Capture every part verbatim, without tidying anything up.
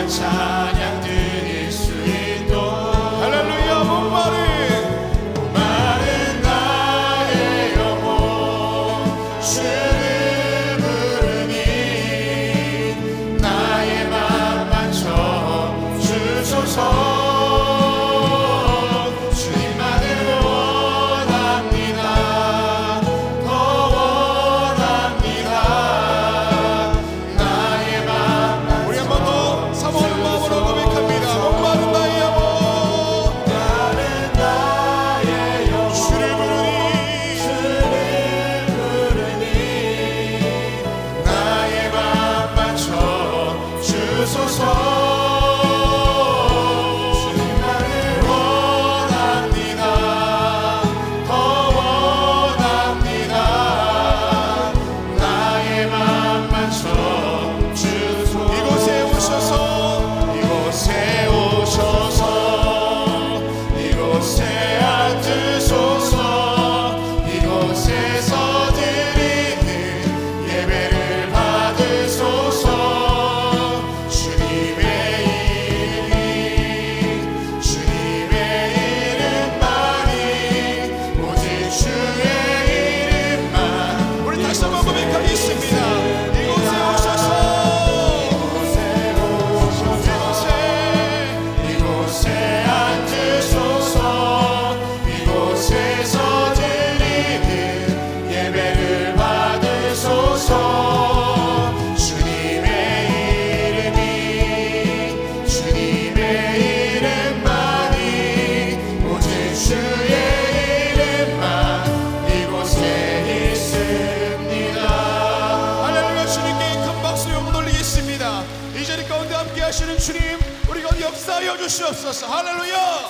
찬양 드릴 수 있도록 할렐루야. 목마른 목마른 나의 영혼 주를 부르니 나의 맘 맞춰 주소서. 하시는 주님, 우리가 역사하여 주시옵소서. 할렐루야.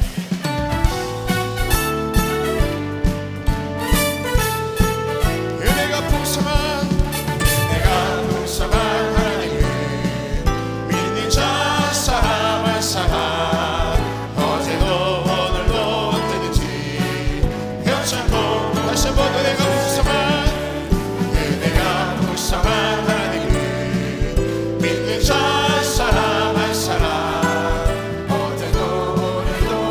은혜가 풍성한 내가 풍성한 하나님을 믿는 자 사람 한 사람 어제도 오늘도 언제든지 괜찮고 다시 한번 은혜가 풍성한 은혜가 풍성한 하나님을 믿는 자 사람 한 사람 어제도 오늘도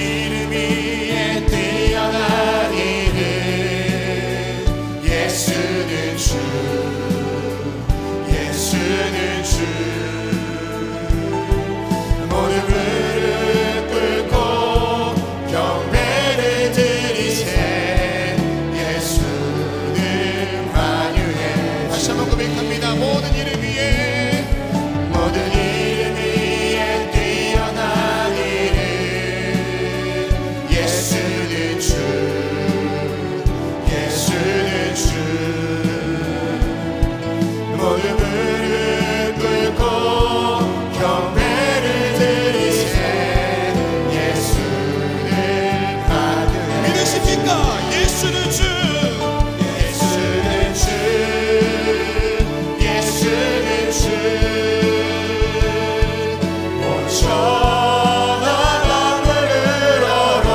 이름 위에 뛰어난 이름 예수는 주 예수는 주 모든 무릎 꿇고 경배를 드리세 예수는 만유해 다시 한번 고백합니다. 모든 이름 위에 모든 이름 위에 뛰어난 이름 예수는 주 예수는 주 모든 무릎 꿇고 경배를 드리세 예수는 만유해 믿으십니까? 예수는 주 예수는 주 예수는 주 온 천하 만물을 얼어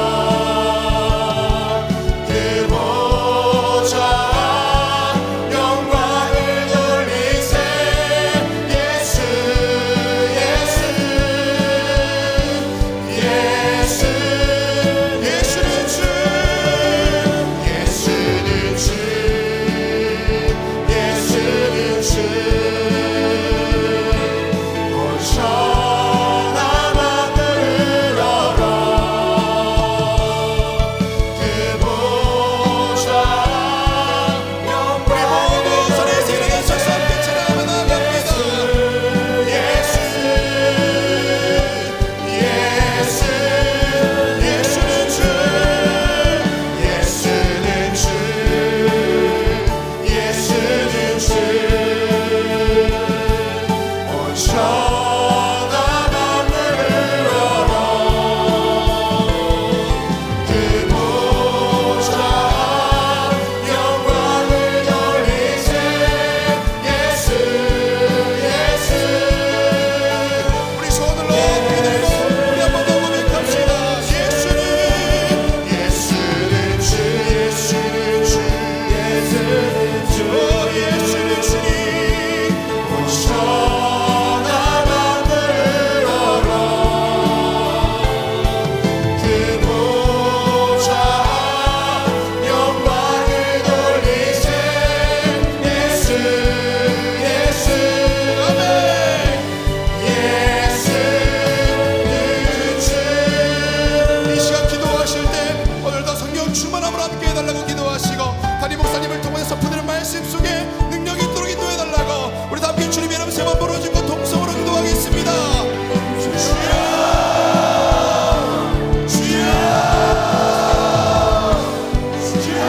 그 보좌 영광을 돌리세 예수 예수 예수 예수는 주 예수는 주 예수는 주 온 천하 만물을 얼어 그 보좌 영광을 돌리세 예수 예수 예수 예수는 주 예수는 주 예수는 주 온 천하 만물을 얼어 그 보좌 영광을 돌리세 예수 예수 우리 손을 높이 들고 우리 한번 더 고백합시다. 예수는 예수는 주 예수는 주 예수는 주 예수는 주님 온 천하 만물을 얼어 그 보좌 영광을 돌리세 예수 예수 아멘 예수는 주 이 시간 기도하실 때 오늘도 성령 충만함으로 함께 해달라고 기도하시고 담임 목사님을 통해서 푸드는 말씀 속에 능력이 있도록 인도해달라고 우리 다 함께 주님의 이름 세번 부르짖고 동성으로 기도하겠습니다. 주여 주여 주여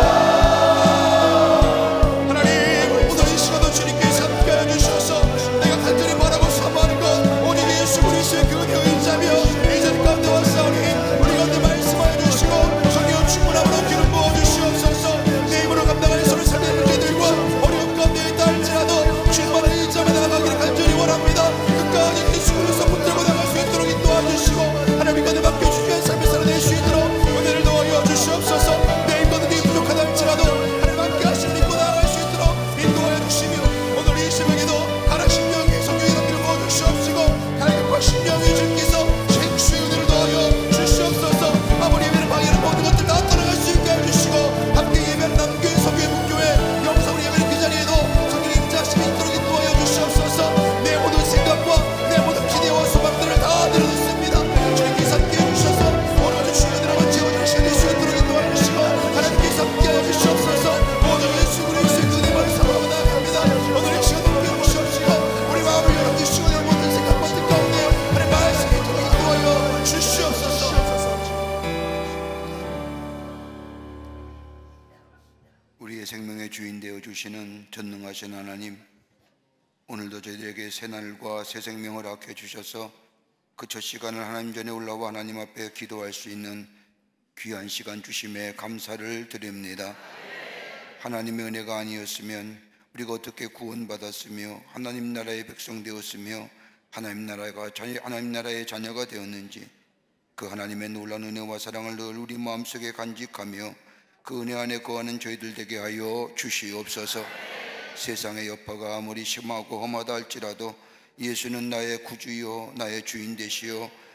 하나님 오늘 이 시간도 주님께서 함께하여 주셔서 내가 간절히 바라고 사모하는 것 오직 예수 그리스도의 그 은혜의 인자며 이 자리 가운데 왔사오니 우리 가운데 말씀하여 주시고 성령 충만함으로 기름 부어 주시옵소서. 내 힘으로 감당하는 서로 삶의 문제들과 어려움 가운데 있다 할지라도 주님만의 인자에 나아가기를 간절히 원합니다. 끝까지 예수 그리스도 붙들고 나갈 수 있도록 인도하여 주시고 하나님 가운데 맡겨주신 삶을 살아낼 수 있도록 은혜를 도와여 주시옵소서. 내 힘과는 네 부족하다 할지라도 하나님 함께 하시는 믿고 나아갈 수 있도록 인도하여 주시며 오늘 이 새벽에도 가라 심령의 성령의 담기를 부어 주시옵시고 갈급한 심령의 주님께서 생수의 은혜를 더하여 주시옵소서. 아버지 예배를 방해하는 모든 것들 다 떠나갈 수 있게 해주시고 함께 예배하는 남교회 성교회 북교회 영상으로 예배를 그 자리에도 성령의 인자하심이 있도록 인도하여 주시옵소서. 내 모든 생각과 내 모든 기대와 소망들을 다 드려놓습니다. 주님께서 함께 해주셔서 오늘 아주 주의 들어간 지원을 시간될 수 있도록 인도하여 주시고 하나님께서 함께 하여 주시옵소서. 모든 예수 그리스도의 그 은혜를 사모하고 나아갑니다. 오늘 이 시간 함께 해주시옵시고 우리 마음을 열어주시고 내 모든 생각과 뜻 가운데 하나님 말씀이 있도록 인도하여 주시옵소서. 우리의 생명의 주인 되어 주시는 전능하신 하나님, 오늘도 저희들에게 새날과 새 생명을 허락해 주셔서 그 첫 시간을 하나님 전에 올라와 하나님 앞에 기도할 수 있는 귀한 시간 주심에 감사를 드립니다. 하나님의 은혜가 아니었으면 우리가 어떻게 구원받았으며 하나님 나라의 백성 되었으며 하나님 나라가 하나님 나라의 자녀가 되었는지 그 하나님의 놀라운 은혜와 사랑을 늘 우리 마음속에 간직하며 그 은혜 안에 거하는 저희들 되게 하여 주시옵소서. 세상의 여파가 아무리 심하고 험하다 할지라도 예수는 나의 구주요 나의 주인 되시오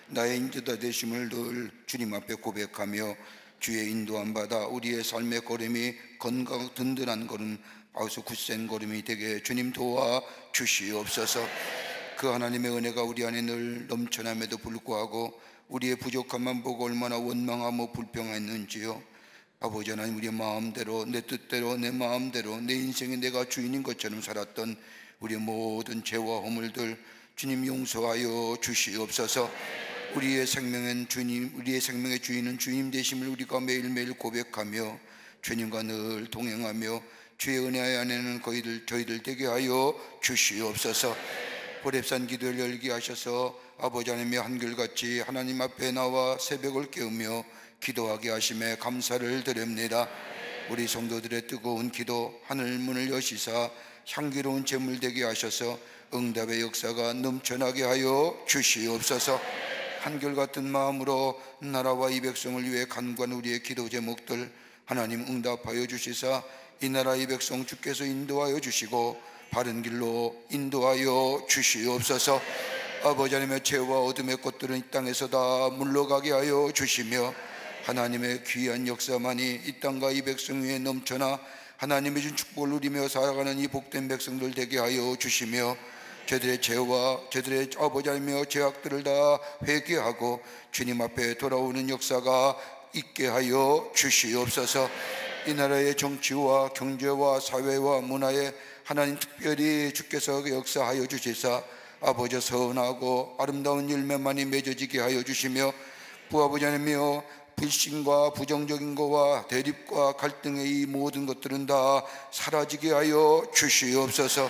나의 인자다 되심을 늘 주님 앞에 고백하며 주의 인도함 받아 우리의 삶의 걸음이 건강 든든한 걸음, 아주 굳센 걸음이 되게 주님 도와 주시옵소서. 그 하나님의 은혜가 우리 안에 늘 넘쳐남에도 불구하고 우리의 부족함만 보고 얼마나 원망하며 불평했는지요. 아버지 하나님, 우리의 마음대로, 내 뜻대로, 내 마음대로, 내 인생에 내가 주인인 것처럼 살았던 우리의 모든 죄와 허물들 주님 용서하여 주시옵소서. 우리의 생명은 주님, 우리의 생명의 주인은 주님 되심을 우리가 매일매일 고백하며 주님과 늘 동행하며 주의 은혜 안에는 저희들, 저희들 되게 하여 주시옵소서. 호렙산 기도를 열게 하셔서 아버지 하나님의 한결같이 하나님 앞에 나와 새벽을 깨우며 기도하게 하심에 감사를 드립니다. 우리 성도들의 뜨거운 기도 하늘 문을 여시사 향기로운 제물 되게 하셔서 응답의 역사가 넘쳐나게 하여 주시옵소서. 한결같은 마음으로 나라와 이 백성을 위해 간구한 우리의 기도 제목들 하나님 응답하여 주시사 이 나라 이 백성 주께서 인도하여 주시고 바른 길로 인도하여 주시옵소서. 아버지 하나님의 죄와 어둠의 꽃들은 이 땅에서 다 물러가게 하여 주시며 하나님의 귀한 역사만이 이 땅과 이 백성 위에 넘쳐나 하나님의 준 축복을 누리며 살아가는 이 복된 백성들 되게 하여 주시며 저들의 죄와 저들의 아버지 하나님의 죄악들을 다 회개하고 주님 앞에 돌아오는 역사가 있게 하여 주시옵소서. 이 나라의 정치와 경제와 사회와 문화에 하나님 특별히 주께서 역사하여 주시사 아버지 선하고 아름다운 열매만이 맺어지게 하여 주시며 부아버지 하나님이여 불신과 부정적인 것과 대립과 갈등의 이 모든 것들은 다 사라지게 하여 주시옵소서.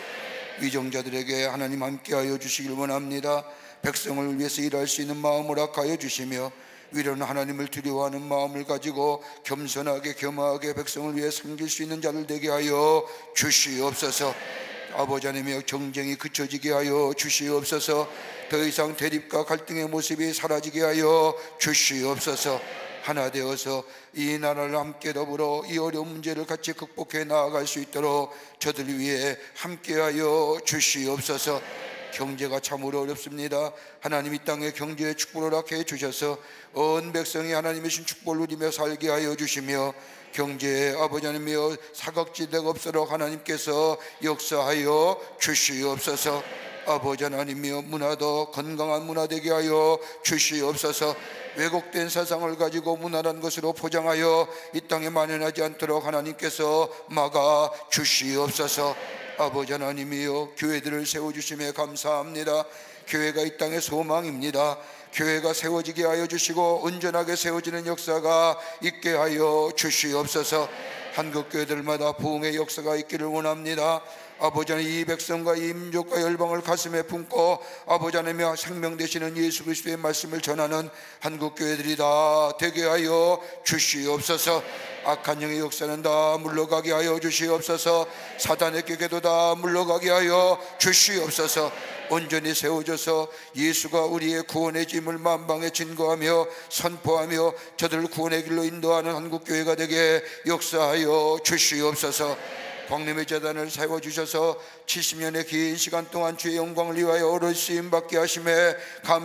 위정자들에게 하나님 함께하여 주시길 원합니다. 백성을 위해서 일할 수 있는 마음을 허락하여 주시며 위로는 하나님을 두려워하는 마음을 가지고 겸손하게 겸허하게 백성을 위해 섬길 수 있는 자들 되게 하여 주시옵소서. 아버지 하나님의 정쟁이 그쳐지게 하여 주시옵소서. 더 이상 대립과 갈등의 모습이 사라지게 하여 주시옵소서. 하나 되어서 이 나라를 함께 더불어 이 어려운 문제를 같이 극복해 나아갈 수 있도록 저들 위해 함께하여 주시옵소서. 경제가 참으로 어렵습니다. 하나님 이 땅에 경제의 축복을 허락해 주셔서 온 백성이 하나님의 신 축복을 누리며 살게 하여 주시며 경제에 아버지 하나님이여 사각지대가 없도록 하나님께서 역사하여 주시옵소서. 아버지 하나님이여 문화도 건강한 문화 되게 하여 주시옵소서. 왜곡된 사상을 가지고 무난한 것으로 포장하여 이 땅에 만연하지 않도록 하나님께서 막아 주시옵소서. 아버지 하나님이여 교회들을 세워주심에 감사합니다. 교회가 이 땅의 소망입니다. 교회가 세워지게 하여 주시고 온전하게 세워지는 역사가 있게 하여 주시옵소서. 한국교회들마다 부흥의 역사가 있기를 원합니다. 아버지 하나님 이 백성과 이 민족과 열방을 가슴에 품고 아버지 하나님의 생명 되시는 예수 그리스도의 말씀을 전하는 한국교회들이 다 되게 하여 주시옵소서. 악한 영의 역사는 다 물러가게 하여 주시옵소서. 사단의 꾀에도 다 물러가게 하여 주시옵소서. 온전히 세워져서 예수가 우리의 구원의 짐을 만방에 증거하며 선포하며 저들을 구원의 길로 인도하는 한국교회가 되게 역사하여 주시옵소서. 광림의 재단을 세워주셔서 칠십 년의 긴 시간 동안 주의 영광을 위하여 오롯이 쓰임받게 하심에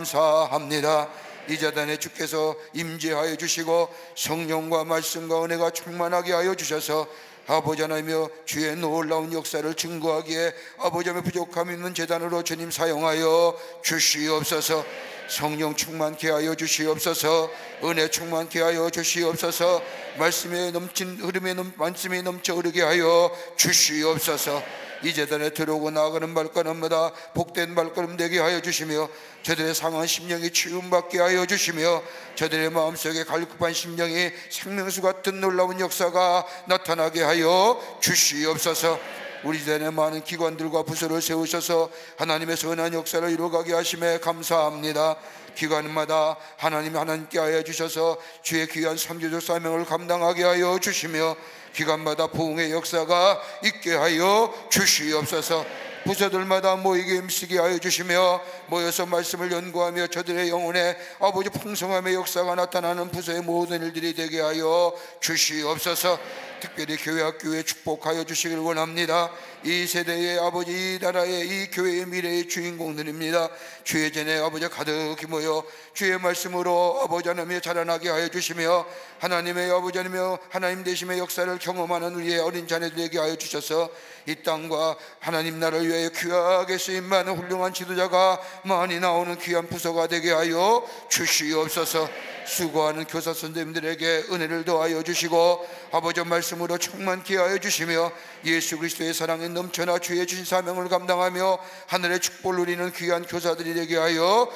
감사합니다. 이 재단에 주께서 임재하여 주시고 성령과 말씀과 은혜가 충만하게 하여 주셔서 아버지 하나님이여 주의 놀라운 역사를 증거하기에 아버지 하나님의 부족함이 있는 재단으로 주님 사용하여 주시옵소서. 성령 충만케 하여 주시옵소서. 은혜 충만케 하여 주시옵소서. 말씀에 넘친 흐름에 넘, 말씀이 넘쳐 흐르게 하여 주시옵소서. 이 재단에 들어오고 나아가는 발걸음마다 복된 발걸음 되게 하여 주시며 저들의 상한 심령이 치유받게 하여 주시며 저들의 마음속에 갈급한 심령이 생명수 같은 놀라운 역사가 나타나게 하여 주시옵소서. 우리 재단의 많은 기관들과 부서를 세우셔서 하나님의 선한 역사를 이루어가게 하심에 감사합니다. 기관마다 하나님 하나님께 하여 주셔서 주의 귀한 선교적 사명을 감당하게 하여 주시며 기관마다 부흥의 역사가 있게 하여 주시옵소서. 부서들마다 모이게 힘쓰게 하여 주시며 모여서 말씀을 연구하며 저들의 영혼에 아버지 풍성함의 역사가 나타나는 부서의 모든 일들이 되게 하여 주시옵소서. 특별히 교회 학교에 축복하여 주시길 원합니다. 이 세대의 아버지, 이 나라의 이 교회의 미래의 주인공들입니다. 주의 전에 아버지 가득히 모여 주의 말씀으로 아버지 하나님의 자라나게 하여 주시며 하나님의 아버지 하나님의 하나님 되심의 역사를 경험하는 우리의 어린 자녀들에게 하여 주셔서 이 땅과 하나님 나라를 위하여 귀하게 쓰임 많은 훌륭한 지도자가 많이 나오는 귀한 부서가 되게 하여 주시옵소서. 수고하는 교사 선생님들에게 은혜를 더하여 주시고 아버지 말씀으로 충만케 하여 주시며 예수 그리스도의 사랑에 넘쳐나 주의 주신 사명을 감당하며 하늘의 축복을 누리는 귀한 교사들이 되게 하여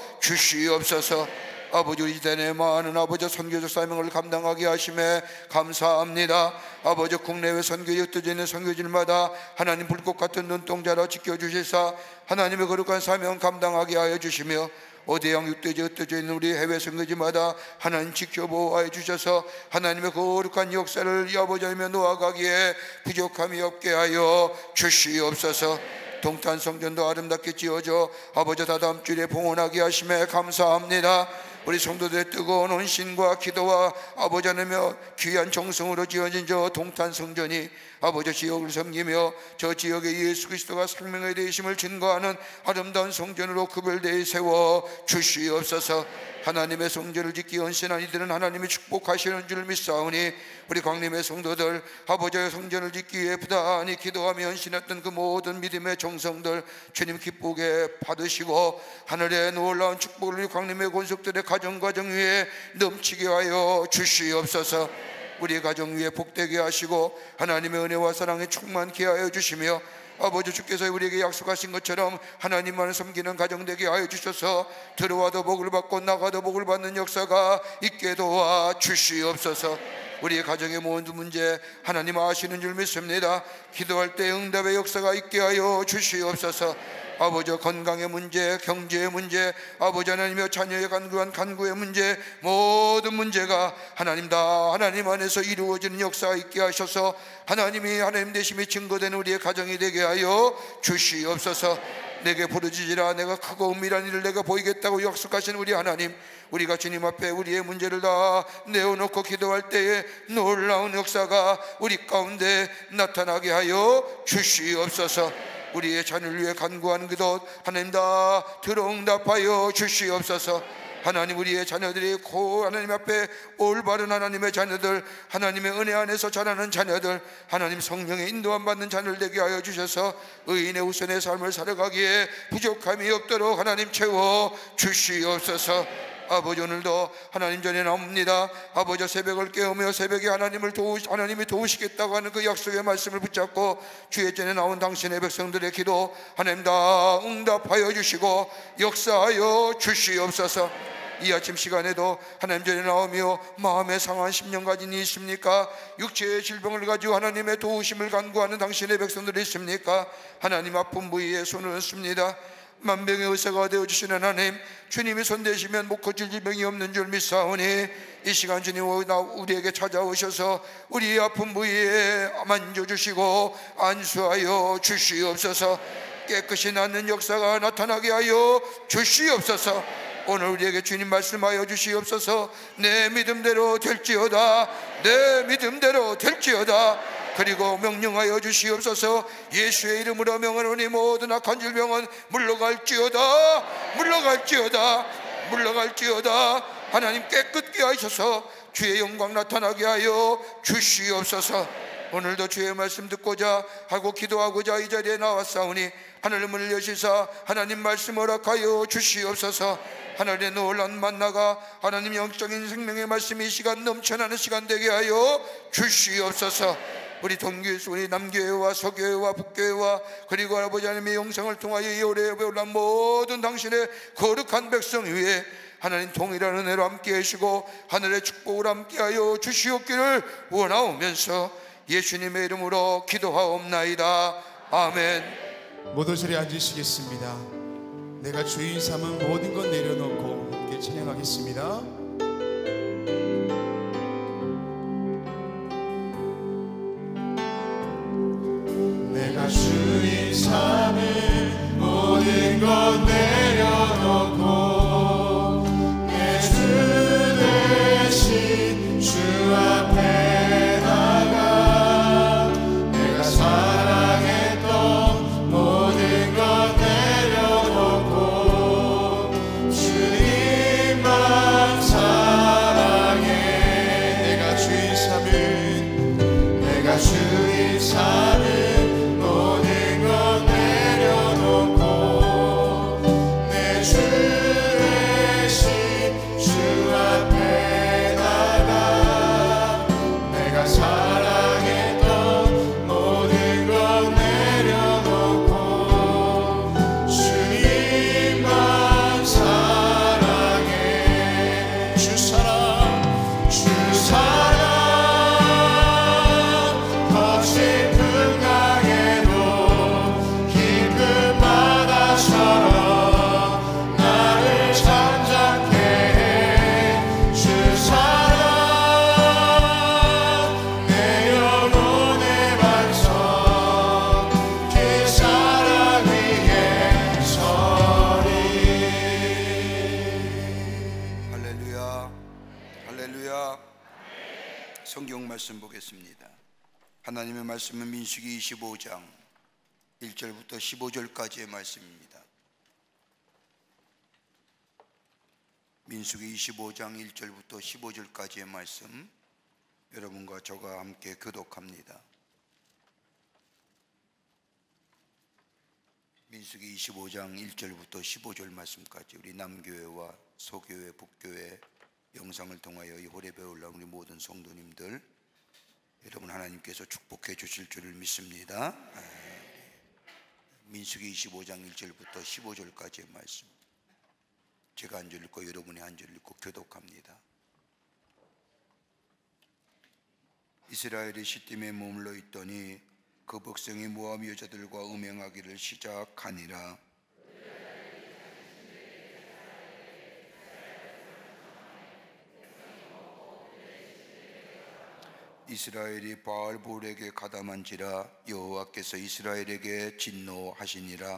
주시옵소서. 아버지 우리 시대의 많은 아버지 선교적 사명을 감당하게 하심에 감사합니다. 아버지 국내외 선교에 흩어져 있는 선교지마다 하나님 불꽃 같은 눈동자로 지켜주시사 하나님의 거룩한 사명 감당하게 하여 주시며 어대양 육대지에 흩어져 있는 우리 해외 선교지마다 하나님 지켜보호하여 주셔서 하나님의 거룩한 역사를 이 아버지 하나님의 놓아가기에 부족함이 없게 하여 주시옵소서. 동탄 성전도 아름답게 지어져 아버지 다다음 주일에 봉헌하게 하심에 감사합니다. 우리 성도들의 뜨거운 헌신과 기도와 아버지 하나님의 귀한 정성으로 지어진 저 동탄 성전이 아버지 지역을 섬기며 저 지역에 예수 그리스도가 생명의 되심을 증거하는 아름다운 성전으로 급을대에 세워 주시옵소서. 하나님의 성전을 짓기 헌신한 이들은 하나님이 축복하시는 줄 믿사오니 우리 광림의 성도들 아버지의 성전을 짓기 위해 부단히 기도하며 헌신했던 그 모든 믿음의 정성들 주님 기쁘게 받으시고 하늘의 놀라운 축복을 우리 광림의 권속들의 가정 가정 위에 넘치게 하여 주시옵소서. 우리 가정 위에 복되게 하시고 하나님의 은혜와 사랑에 충만케 하여 주시며 아버지 주께서 우리에게 약속하신 것처럼 하나님만을 섬기는 가정 되게 하여 주셔서 들어와도 복을 받고 나가도 복을 받는 역사가 있게 도와 주시옵소서. 우리의 가정의 모든 문제 하나님 아시는 줄 믿습니다. 기도할 때 응답의 역사가 있게 하여 주시옵소서. 아버지 건강의 문제, 경제의 문제, 아버지 하나님의 자녀의 간구한 간구의 문제, 모든 문제가 하나님 다 하나님 안에서 이루어지는 역사가 있게 하셔서 하나님이 하나님 되심이 증거되는 우리의 가정이 되게 하여 주시옵소서. 내게 부르짖으라 내가 크고 은밀한 일을 내가 보이겠다고 약속하신 우리 하나님, 우리가 주님 앞에 우리의 문제를 다 내어놓고 기도할 때에 놀라운 역사가 우리 가운데 나타나게 하여 주시옵소서. 우리의 자녀를 위해 간구하는 기도 하나님 다 들어응답하여 주시옵소서. 하나님 우리의 자녀들이 고 하나님 앞에 올바른 하나님의 자녀들, 하나님의 은혜 안에서 자라는 자녀들, 하나님 성령의 인도함 받는 자녀를 되게 하여 주셔서 의인의 우선의 삶을 살아가기에 부족함이 없도록 하나님 채워 주시옵소서. 아버지 오늘도 하나님 전에 나옵니다. 아버지 새벽을 깨우며 새벽에 하나님을 도우, 하나님이 도우시겠다고 하는 그 약속의 말씀을 붙잡고 주의 전에 나온 당신의 백성들의 기도 하나님 다 응답하여 주시고 역사하여 주시옵소서. 이 아침 시간에도 하나님 전에 나오며 마음에 상한 심령 가진 이 있습니까? 육체의 질병을 가지고 하나님의 도우심을 간구하는 당신의 백성들이 있습니까? 하나님 아픈 부위에 손을 얹습니다. 만병의 의사가 되어주시는 하나님, 주님이 손대시면 못 고칠 질병이 없는 줄 믿사오니 이 시간 주님 우리에게 찾아오셔서 우리의 아픈 부위에 만져주시고 안수하여 주시옵소서. 깨끗이 낫는 역사가 나타나게 하여 주시옵소서. 오늘 우리에게 주님 말씀하여 주시옵소서. 내 믿음대로 될지어다, 내 믿음대로 될지어다. 그리고 명령하여 주시옵소서. 예수의 이름으로 명하노니 모든 악한 질병은 물러갈지어다, 물러갈지어다, 물러갈지어다. 하나님 깨끗게 하셔서 주의 영광 나타나게 하여 주시옵소서. 오늘도 주의 말씀 듣고자 하고 기도하고자 이 자리에 나왔사오니 하늘 문을 여시사 하나님 말씀 허락하여 주시옵소서. 하늘의 놀라운 만나가 하나님 영적인 생명의 말씀이 이 시간 넘쳐나는 시간 되게 하여 주시옵소서. 우리 동교회, 우리 남교회와 서교회와 북교회와 그리고 아버지 하나님의 영상을 통하여 이 오래 올라온 모든 당신의 거룩한 백성 위에 하나님 동일한 은혜로 함께 하시고 하늘의 축복을 함께 하여 주시옵기를 원하오면서 예수님의 이름으로 기도하옵나이다. 아멘. 모두 자리에 앉으시겠습니다. 내가 주인 삼은 모든 것 내려놓고 함께 찬양하겠습니다. 내가 주인 삼은 모든 것 내려놓고 내 주 대신 주 앞에 나가 성경 말씀 보겠습니다. 하나님의 말씀은 민수기 이십오 장 일 절부터 십오 절까지의 말씀입니다. 민수기 이십오 장 일 절부터 십오 절까지의 말씀, 여러분과 저가 함께 교독합니다. 민수기 이십오 장 일 절부터 십오 절 말씀까지 우리 남교회와 소교회, 북교회 영상을 통하여 이 호렙에 올라온 우리 모든 성도님들, 여러분 하나님께서 축복해 주실 줄을 믿습니다. 민수기 이십오 장 일 절부터 십오 절까지의 말씀, 제가 한 절 읽고 여러분이 한 절 읽고 교독합니다. 이스라엘이 시딤에 머물러 있더니 그 백성이 모압 여자들과 음행하기를 시작하니라. 이스라엘이 바알볼에게 가담한지라 여호와께서 이스라엘에게 진노하시니라.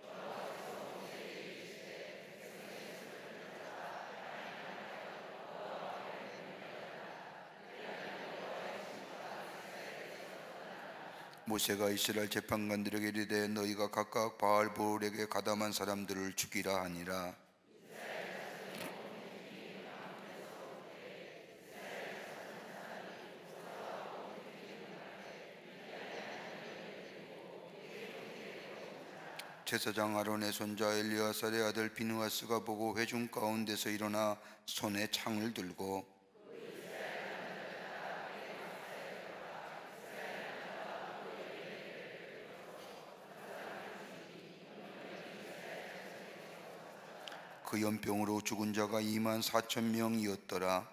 모세가 이스라엘 재판관들에게 이르되 너희가 각각 바알볼에게 가담한 사람들을 죽이라 하니라. 제사장 아론의 손자 엘리아살의 아들 비느하스가 보고 회중 가운데서 일어나 손에 창을 들고 그 연병으로 죽은 자가 이만 사천 명이었더라.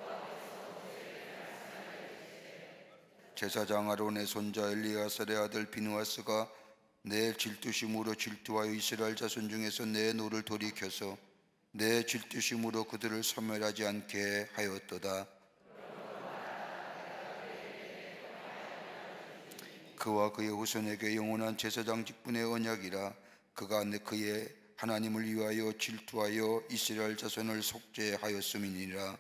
제사장 아론의 손자 엘리아살의 아들 비느하스가 내 질투심으로 질투하여 이스라엘 자손 중에서 내 노를 돌이켜서 내 질투심으로 그들을 소멸하지 않게 하였도다. 그와 그의 후손에게 영원한 제사장 직분의 언약이라. 그가 그의 하나님을 위하여 질투하여 이스라엘 자손을 속죄하였음이니라.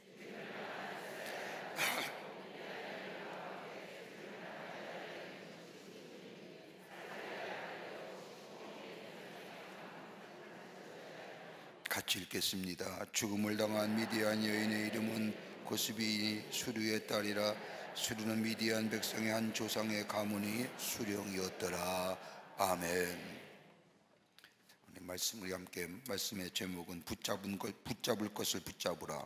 같이 읽겠습니다. 죽음을 당한 미디안 여인의 이름은 고스비 수르의 딸이라. 수르는 미디안 백성의 한 조상의 가문이 수령이었더라. 아멘. 말씀을 함께, 말씀의 제목은 붙잡은 것, 붙잡을 것을 붙잡으라.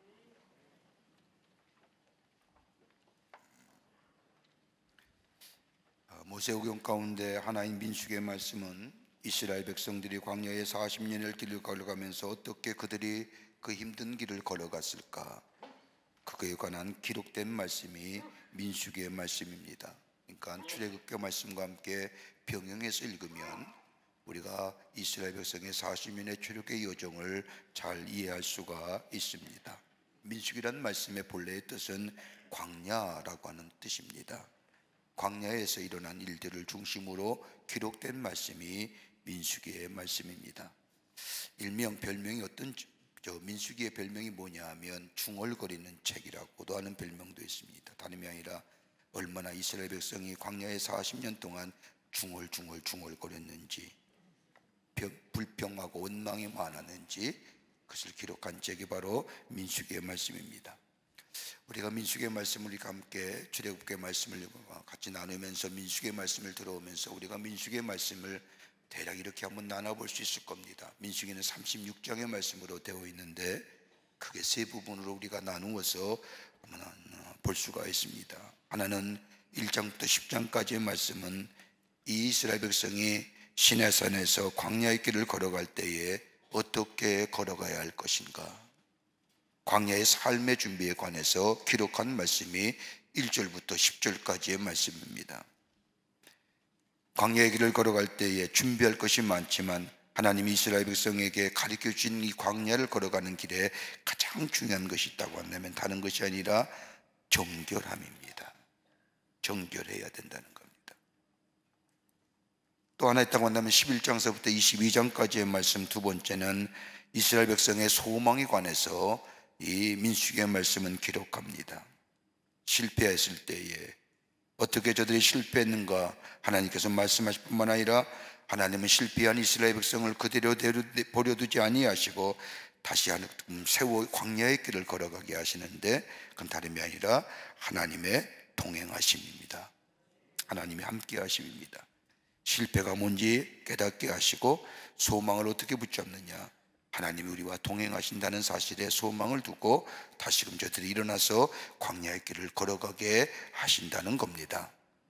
모세오경 가운데 하나님 민수기의 말씀은 이스라엘 백성들이 광야의 사십 년의 길을 걸어가면서 어떻게 그들이 그 힘든 길을 걸어갔을까, 그거에 관한 기록된 말씀이 민수기의 말씀입니다. 그러니까 출애굽기 말씀과 함께 병행해서 읽으면 우리가 이스라엘 백성의 사십 년의 출애굽의 여정을 잘 이해할 수가 있습니다. 민수기란 말씀의 본래의 뜻은 광야라고 하는 뜻입니다. 광야에서 일어난 일들을 중심으로 기록된 말씀이 민수기의 말씀입니다. 일명 별명이 어떤 저 민수기의 별명이 뭐냐 하면 중얼거리는 책이라고도 하는 별명도 있습니다. 다름이 아니라 얼마나 이스라엘 백성이 광야에 사십 년 동안 중얼중얼 중얼거렸는지, 불평하고 원망이 많았는지 그것을 기록한 책이 바로 민수기의 말씀입니다. 우리가 민수기의 말씀을 우리가 함께 출애굽기의 말씀을 같이 나누면서 민수기의 말씀을 들어오면서 우리가 민수기의 말씀을 대략 이렇게 한번 나눠볼 수 있을 겁니다. 민수기는 삼십육 장의 말씀으로 되어 있는데 크게 세 부분으로 우리가 나누어서 볼 수가 있습니다. 하나는 일 장부터 십 장까지의 말씀은 이 이스라엘 백성이 시내산에서 광야의 길을 걸어갈 때에 어떻게 걸어가야 할 것인가, 광야의 삶의 준비에 관해서 기록한 말씀이 일 절부터 십 절까지의 말씀입니다. 광야의 길을 걸어갈 때에 준비할 것이 많지만 하나님이 이스라엘 백성에게 가르쳐 주신 이 광야를 걸어가는 길에 가장 중요한 것이 있다고 한다면 다른 것이 아니라 정결함입니다. 정결해야 된다는 겁니다. 또 하나 있다고 한다면 십일 장서부터 이십이 장까지의 말씀, 두 번째는 이스라엘 백성의 소망에 관해서 이 민수기의 말씀은 기록합니다. 실패했을 때에 어떻게 저들이 실패했는가 하나님께서 말씀하실 뿐만 아니라 하나님은 실패한 이스라엘 백성을 그대로 버려두지 아니하시고 다시 세워 광야의 길을 걸어가게 하시는데 그건 다름이 아니라 하나님의 동행하심입니다. 하나님의 함께 하심입니다. 실패가 뭔지 깨닫게 하시고 소망을 어떻게 붙잡느냐, 하나님이 우리와 동행하신다는 사실에 소망을 두고 다시금 저들이 일어나서 광야의 길을 걸어가게 하신다는 겁니다.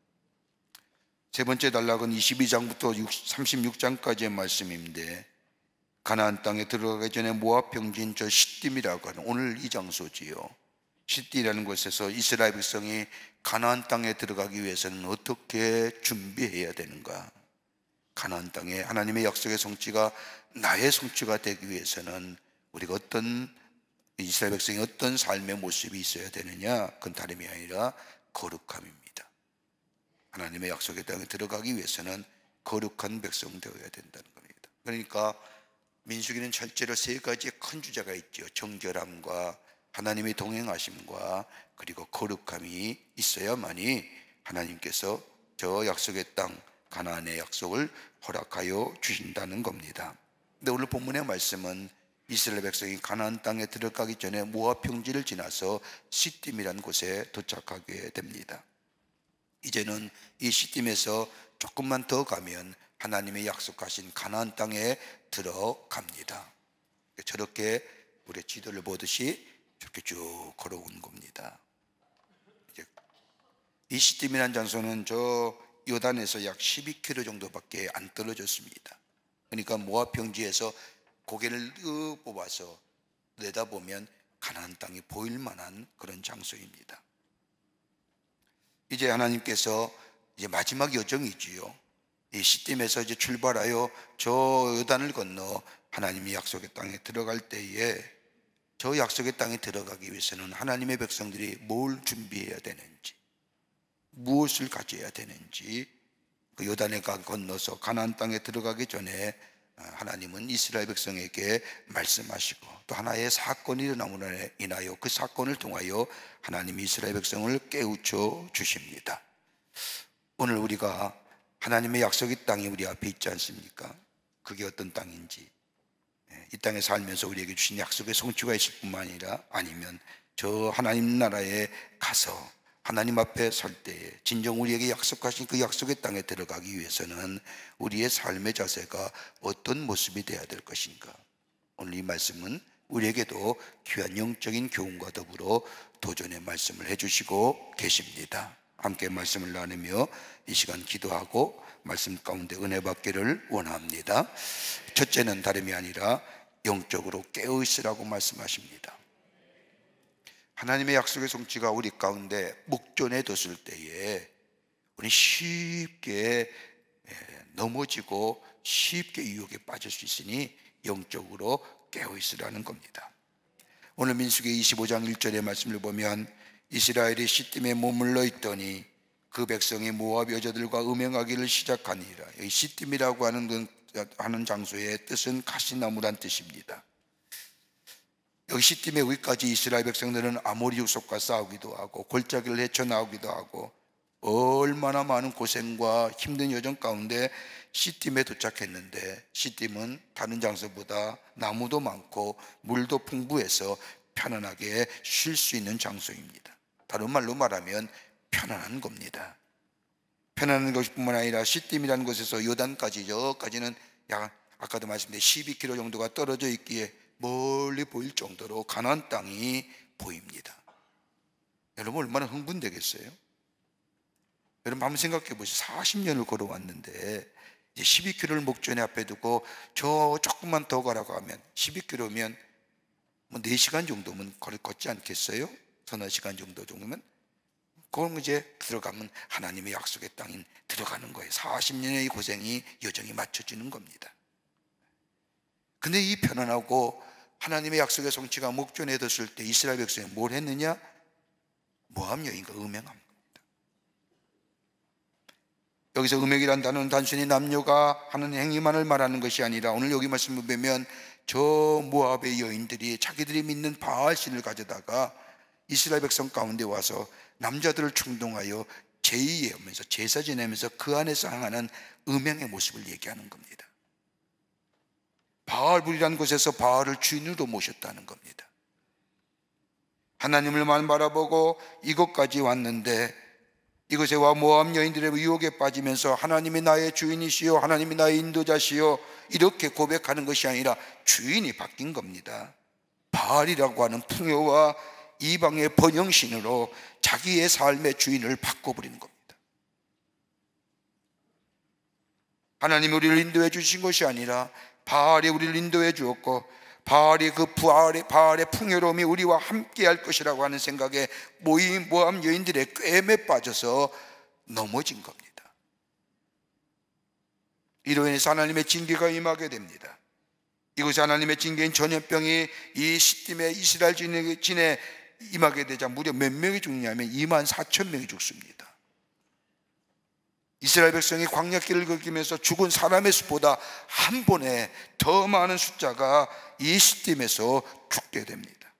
세 번째 단락은 이십이 장부터 삼십육 장까지의 말씀인데, 가나안 땅에 들어가기 전에 모압 평지인 저 시딤이라고 하는 오늘 이 장소지요. 시딤이라는 곳에서 이스라엘 백성이 가나안 땅에 들어가기 위해서는 어떻게 준비해야 되는가? 가나안 땅에 하나님의 약속의 성취가 나의 성취가 되기 위해서는 우리가 어떤, 이스라엘 백성이 어떤 삶의 모습이 있어야 되느냐? 그건 다름이 아니라 거룩함입니다. 하나님의 약속의 땅에 들어가기 위해서는 거룩한 백성 되어야 된다는 겁니다. 그러니까 민수기는 철저로 세 가지의 큰 주제가 있죠. 정결함과 하나님의 동행하심과 그리고 거룩함이 있어야만이 하나님께서 저 약속의 땅 가나안의 약속을 허락하여 주신다는 겁니다. 근데 오늘 본문의 말씀은 이스라엘 백성이 가나안 땅에 들어가기 전에 모압 평지를 지나서 시딤이라는 곳에 도착하게 됩니다. 이제는 이 시딤에서 조금만 더 가면 하나님의 약속하신 가나안 땅에 들어갑니다. 저렇게 우리 지도를 보듯이 저렇게 쭉 걸어온 겁니다. 이제 이 시딤이라는 장소는 저 요단에서 약 십이 킬로미터 정도밖에 안 떨어졌습니다. 그러니까 모압 평지에서 고개를 쓱 뽑아서 내다보면 가나안 땅이 보일 만한 그런 장소입니다. 이제 하나님께서 이제 마지막 여정이지요. 이 시딤에서 이제 출발하여 저 요단을 건너 하나님의 약속의 땅에 들어갈 때에 저 약속의 땅에 들어가기 위해서는 하나님의 백성들이 뭘 준비해야 되는지, 무엇을 가져야 되는지, 그 요단에 건너서 가나안 땅에 들어가기 전에 하나님은 이스라엘 백성에게 말씀하시고 또 하나의 사건이 일어남으로 인하여 그 사건을 통하여 하나님이 이스라엘 백성을 깨우쳐 주십니다. 오늘 우리가 하나님의 약속의 땅이 우리 앞에 있지 않습니까? 그게 어떤 땅인지, 이 땅에 살면서 우리에게 주신 약속의 성취가 있을 뿐만 아니라 아니면 저 하나님 나라에 가서 하나님 앞에 설 때에 진정 우리에게 약속하신 그 약속의 땅에 들어가기 위해서는 우리의 삶의 자세가 어떤 모습이 되어야 될 것인가? 오늘 이 말씀은 우리에게도 귀한 영적인 교훈과 더불어 도전의 말씀을 해주시고 계십니다. 함께 말씀을 나누며 이 시간 기도하고 말씀 가운데 은혜 받기를 원합니다. 첫째는 다름이 아니라 영적으로 깨어있으라고 말씀하십니다. 하나님의 약속의 성취가 우리 가운데 목전에 뒀을 때에 우리 쉽게 넘어지고 쉽게 유혹에 빠질 수 있으니 영적으로 깨어있으라는 겁니다. 오늘 민수기 이십오 장 일 절의 말씀을 보면 이스라엘이 시딤에 머물러 있더니 그 백성이 모압 여자들과 음행하기를 시작하니라. 이 시딤이라고 하는, 하는 장소의 뜻은 가시나무란 뜻입니다. 여기 시딤에 여기까지 이스라엘 백성들은 아모리 족속과 싸우기도 하고 골짜기를 헤쳐나오기도 하고 얼마나 많은 고생과 힘든 여정 가운데 시딤에 도착했는데, 시딤은 다른 장소보다 나무도 많고 물도 풍부해서 편안하게 쉴 수 있는 장소입니다. 다른 말로 말하면 편안한 겁니다. 편안한 것뿐만 아니라 시딤이라는 곳에서 요단까지, 여기까지는 약 아까도 말씀드린 십이 킬로미터 정도가 떨어져 있기에 멀리 보일 정도로 가나안 땅이 보입니다. 여러분 얼마나 흥분되겠어요? 여러분 한번 생각해 보세요. 사십 년을 걸어왔는데 이제 십이 킬로미터를 목전에 앞에 두고 저 조금만 더 가라고 하면 십이 킬로미터면 뭐 네 시간 정도면 걷지 않겠어요? 서너 시간 정도 정도면 그럼 이제 들어가면 하나님의 약속의 땅인 들어가는 거예요. 사십 년의 고생이 여정이 맞춰지는 겁니다. 근데 이 편안하고 하나님의 약속의 성취가 목전에 뒀을 때 이스라엘 백성이 뭘 했느냐? 모압 여인과 음행한 겁니다. 여기서 음행이란 단어는 단순히 남녀가 하는 행위만을 말하는 것이 아니라 오늘 여기 말씀을 보면 저 모압의 여인들이 자기들이 믿는 바알 신을 가져다가 이스라엘 백성 가운데 와서 남자들을 충동하여 제의하면서 제사 지내면서 그 안에서 행하는 음행의 모습을 얘기하는 겁니다. 바알불이라는 곳에서 바알을 주인으로 모셨다는 겁니다. 하나님을만 바라보고 이곳까지 왔는데 이곳에 와 모압 여인들의 유혹에 빠지면서 하나님이 나의 주인이시요 하나님이 나의 인도자시요 이렇게 고백하는 것이 아니라 주인이 바뀐 겁니다. 바알이라고 하는 풍요와 이방의 번영신으로 자기의 삶의 주인을 바꿔버리는 겁니다. 하나님이 우리를 인도해 주신 것이 아니라 바알이 우리를 인도해 주었고 바알이 그 바알의, 바알의 풍요로움이 우리와 함께 할 것이라고 하는 생각에 모임 모압 여인들의 꿰매 빠져서 넘어진 겁니다. 이로 인해서 하나님의 징계가 임하게 됩니다. 이곳에 하나님의 징계인 전염병이 이 시딤의 이스라엘 진에 임하게 되자 무려 몇 명이 죽냐면 이만 사천 명이 죽습니다. 이스라엘 백성이 광야길을 걷기면서 죽은 사람의 수보다 한 번에 더 많은 숫자가 이 시딤에서 죽게 됩니다.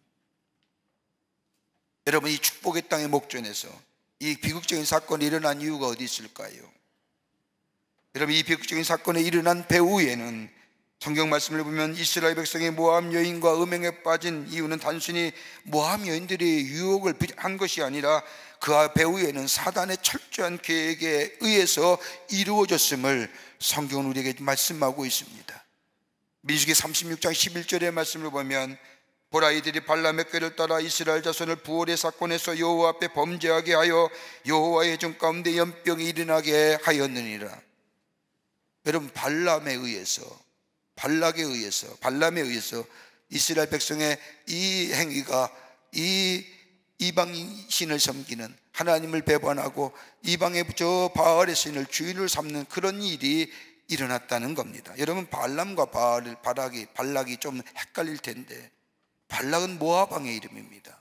여러분, 이 축복의 땅의 목전에서 이 비극적인 사건이 일어난 이유가 어디 있을까요? 여러분, 이 비극적인 사건이 일어난 배후에는 성경 말씀을 보면 이스라엘 백성이 모압 여인과 음행에 빠진 이유는 단순히 모압 여인들이 유혹을 한 것이 아니라 그 배후에는 사단의 철저한 계획에 의해서 이루어졌음을 성경은 우리에게 말씀하고 있습니다. 민수기 삼십육 장 십일 절의 말씀을 보면 보라, 이들이 발람의 꾀를 따라 이스라엘 자손을 부올의 사건에서 여호와 앞에 범죄하게 하여 여호와의 종 가운데 연병이 일어나게 하였느니라. 여러분, 발람에 의해서 발락에 의해서 발람에 의해서 이스라엘 백성의 이 행위가 이 이방 신을 섬기는 하나님을 배반하고 이방의 저 바알의 신을 주인을 삼는 그런 일이 일어났다는 겁니다. 여러분, 발람과 바알, 발락이, 발락이 좀 헷갈릴 텐데 발락은 모압 왕의 이름입니다.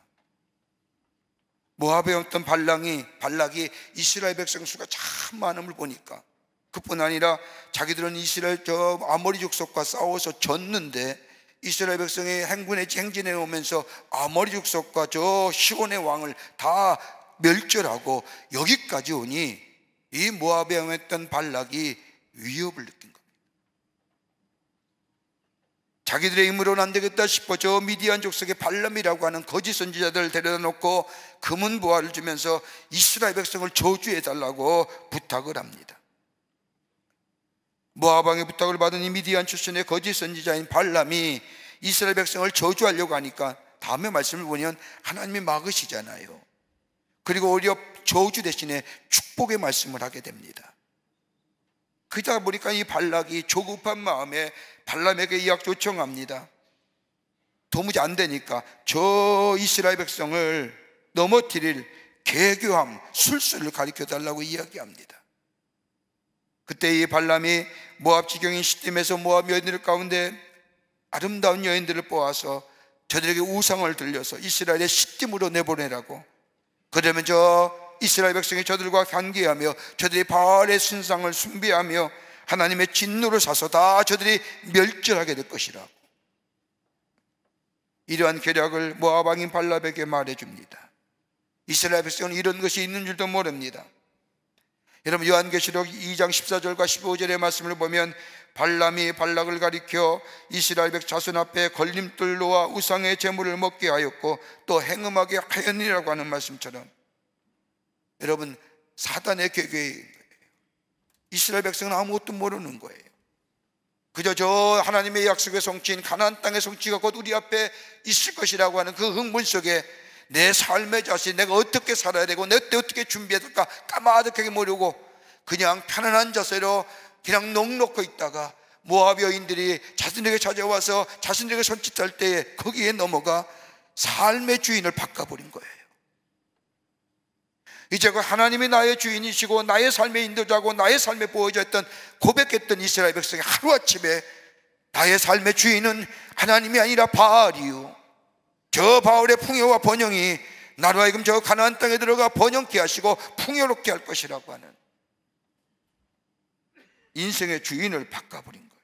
모압에 어떤 발락이 발락이 이스라엘 백성 수가 참 많음을 보니까 그뿐 아니라 자기들은 이스라엘 저 아모리 족속과 싸워서 졌는데 이스라엘 백성이 행군에 행진해 오면서 아모리 족속과 저 시온의 왕을 다 멸절하고 여기까지 오니 이 모압에 왕했던 발락이 위협을 느낀 겁니다. 자기들의 힘으로는 안 되겠다 싶어 저 미디안 족속의 발람이라고 하는 거짓 선지자들을 데려다 놓고 금은 보화를 주면서 이스라엘 백성을 저주해 달라고 부탁을 합니다. 모압 왕의 부탁을 받은 이 미디안 출신의 거짓 선지자인 발람이 이스라엘 백성을 저주하려고 하니까 다음에 말씀을 보면 하나님이 막으시잖아요. 그리고 오히려 저주 대신에 축복의 말씀을 하게 됩니다. 그러다 보니까 이 발락이 조급한 마음에 발람에게 이약 요청합니다. 도무지 안 되니까 저 이스라엘 백성을 넘어뜨릴 계교함, 술수를 가르쳐 달라고 이야기합니다. 그때 이 발람이 모압 지경인 시딤에서 모압 여인들 가운데 아름다운 여인들을 뽑아서 저들에게 우상을 들려서 이스라엘의 시딤으로 내보내라고, 그러면 저 이스라엘 백성이 저들과 관계하며 저들이 바알의 신상을 숭배하며 하나님의 진노를 사서 다 저들이 멸절하게 될 것이라고 이러한 계략을 모압 왕인 발람에게 말해줍니다. 이스라엘 백성은 이런 것이 있는 줄도 모릅니다. 여러분, 요한계시록 이 장 십사 절과 십오 절의 말씀을 보면 발람이 발락을 가리켜 이스라엘 백 자손 앞에 걸림돌 놓아 우상의 제물을 먹게 하였고 또 행음하게 하였느니라고 하는 말씀처럼, 여러분, 사단의 계획이 이스라엘 백성은 아무것도 모르는 거예요. 그저 저 하나님의 약속의 성취인 가나안 땅의 성취가 곧 우리 앞에 있을 것이라고 하는 그 흥분 속에 내 삶의 자신, 내가 어떻게 살아야 되고 내 때 어떻게 준비해야 될까 까마득하게 모르고 그냥 편안한 자세로 그냥 넋놓고 있다가 모압 여인들이 자신에게 찾아와서 자신에게 손짓할 때에 거기에 넘어가 삶의 주인을 바꿔버린 거예요. 이제 그 하나님이 나의 주인이시고 나의 삶의 인도자고 나의 삶의 보호자였던 고백했던 이스라엘 백성이 하루아침에 나의 삶의 주인은 하나님이 아니라 바알이요, 저 바알의 풍요와 번영이 나로 하여금 저 가나안 땅에 들어가 번영케 하시고 풍요롭게 할 것이라고 하는 인생의 주인을 바꿔버린 거예요.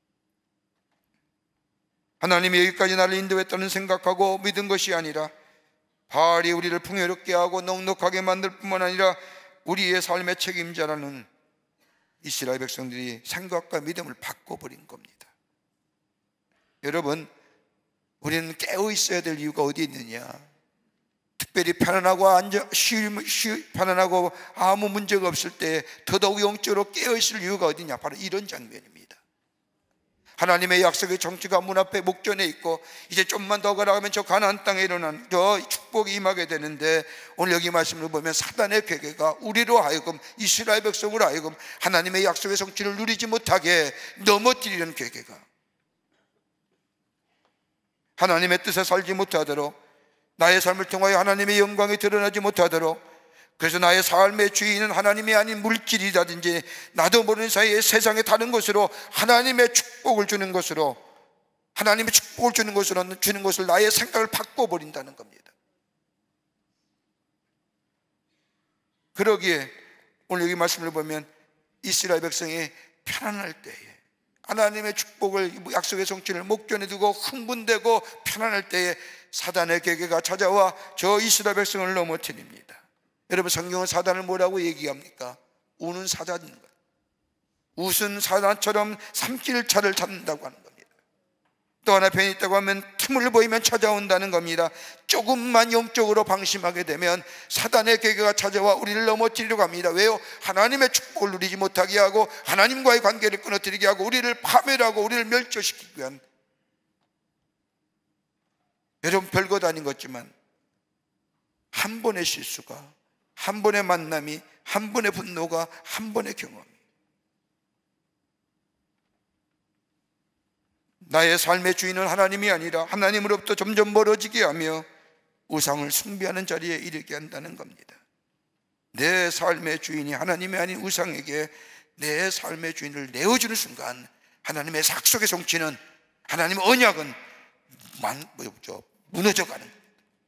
하나님이 여기까지 나를 인도했다는 생각하고 믿은 것이 아니라 바알이 우리를 풍요롭게 하고 넉넉하게 만들 뿐만 아니라 우리의 삶의 책임자라는 이스라엘 백성들이 생각과 믿음을 바꿔버린 겁니다. 여러분, 우리는 깨어 있어야 될 이유가 어디 있느냐? 특별히 편안하고 앉아 쉬, 쉬, 편안하고 아무 문제가 없을 때 더더욱 영적으로 깨어 있을 이유가 어디냐? 바로 이런 장면입니다. 하나님의 약속의 정치가 문 앞에 목전에 있고 이제 좀만 더 걸어가면 저 가나안 땅에 일어난 저 축복이 임하게 되는데, 오늘 여기 말씀을 보면 사단의 괴계가 우리로 하여금, 이스라엘 백성으로 하여금 하나님의 약속의 성취를 누리지 못하게 넘어뜨리는 괴계가, 하나님의 뜻에 살지 못하도록, 나의 삶을 통하여 하나님의 영광이 드러나지 못하도록, 그래서 나의 삶의 주인은 하나님이 아닌 물질이라든지 나도 모르는 사이에 세상의 다른 것으로 하나님의 축복을 주는 것으로, 하나님의 축복을 주는 것으로 주는 것을 나의 생각을 바꿔버린다는 겁니다. 그러기에 오늘 여기 말씀을 보면 이스라엘 백성이 편안할 때에, 하나님의 축복을, 약속의 성취를 목전에 두고 흥분되고 편안할 때에 사단의 계계가 찾아와 저 이스라엘 백성을 넘어뜨립니다. 여러분, 성경은 사단을 뭐라고 얘기합니까? 우는 사자인 거예요. 웃은 사단처럼 삼킬 차를 찾는다고 하는 겁니다. 또 하나 편이 있다고 하면 틈을 보이면 찾아온다는 겁니다. 조금만 영적으로 방심하게 되면 사단의 계계가 찾아와 우리를 넘어뜨리려고 합니다. 왜요? 하나님의 축복을 누리지 못하게 하고 하나님과의 관계를 끊어뜨리게 하고 우리를 파멸하고 우리를 멸절시키기 위한, 여러분 별것 아닌 것지만 한 번의 실수가, 한 번의 만남이, 한 번의 분노가, 한 번의 경험이 나의 삶의 주인은 하나님이 아니라 하나님으로부터 점점 멀어지게 하며 우상을 숭배하는 자리에 이르게 한다는 겁니다. 내 삶의 주인이 하나님이 아닌 우상에게 내 삶의 주인을 내어주는 순간 하나님의 약속의 성취는, 하나님의 언약은 무너져가는 겁니다.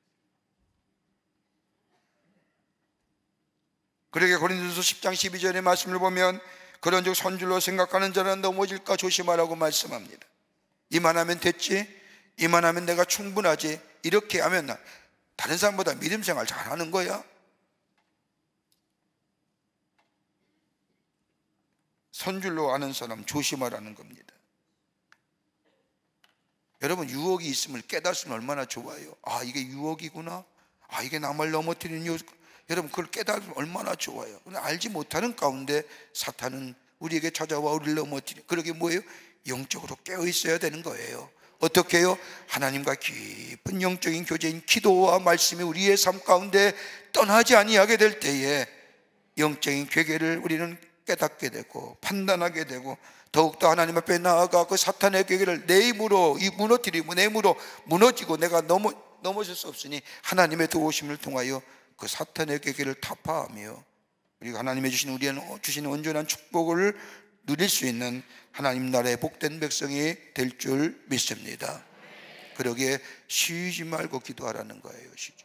그러게 고린도서 십 장 십이 절의 말씀을 보면 그런즉 선줄로 생각하는 자는 넘어질까 조심하라고 말씀합니다. 이만하면 됐지, 이만하면 내가 충분하지, 이렇게 하면 다른 사람보다 믿음 생활 잘하는 거야. 선줄로 아는 사람 조심하라는 겁니다. 여러분, 유혹이 있음을 깨닫으면 얼마나 좋아요. 아, 이게 유혹이구나, 아, 이게 남을 넘어뜨리는 유혹. 여러분, 그걸 깨달으면 얼마나 좋아요. 그런데 알지 못하는 가운데 사탄은 우리에게 찾아와 우리를 넘어뜨려. 그러게 뭐예요? 영적으로 깨어 있어야 되는 거예요. 어떻게 해요? 하나님과 깊은 영적인 교제인 기도와 말씀이 우리의 삶 가운데 떠나지 아니하게 될 때에 영적인 괴계를 우리는 깨닫게 되고 판단하게 되고, 더욱더 하나님 앞에 나아가 그 사탄의 괴계를 내 힘으로 무너뜨리고 내 힘으로 무너지고 내가 넘어, 넘어질 수 없으니 하나님의 도우심을 통하여 그 사탄의 괴계를 타파하며 우리가 하나님의 주신 우리는 주시는 온전한 축복을 누릴 수 있는 하나님 나라의 복된 백성이 될 줄 믿습니다. 그러기에 쉬지 말고 기도하라는 거예요. 쉬지.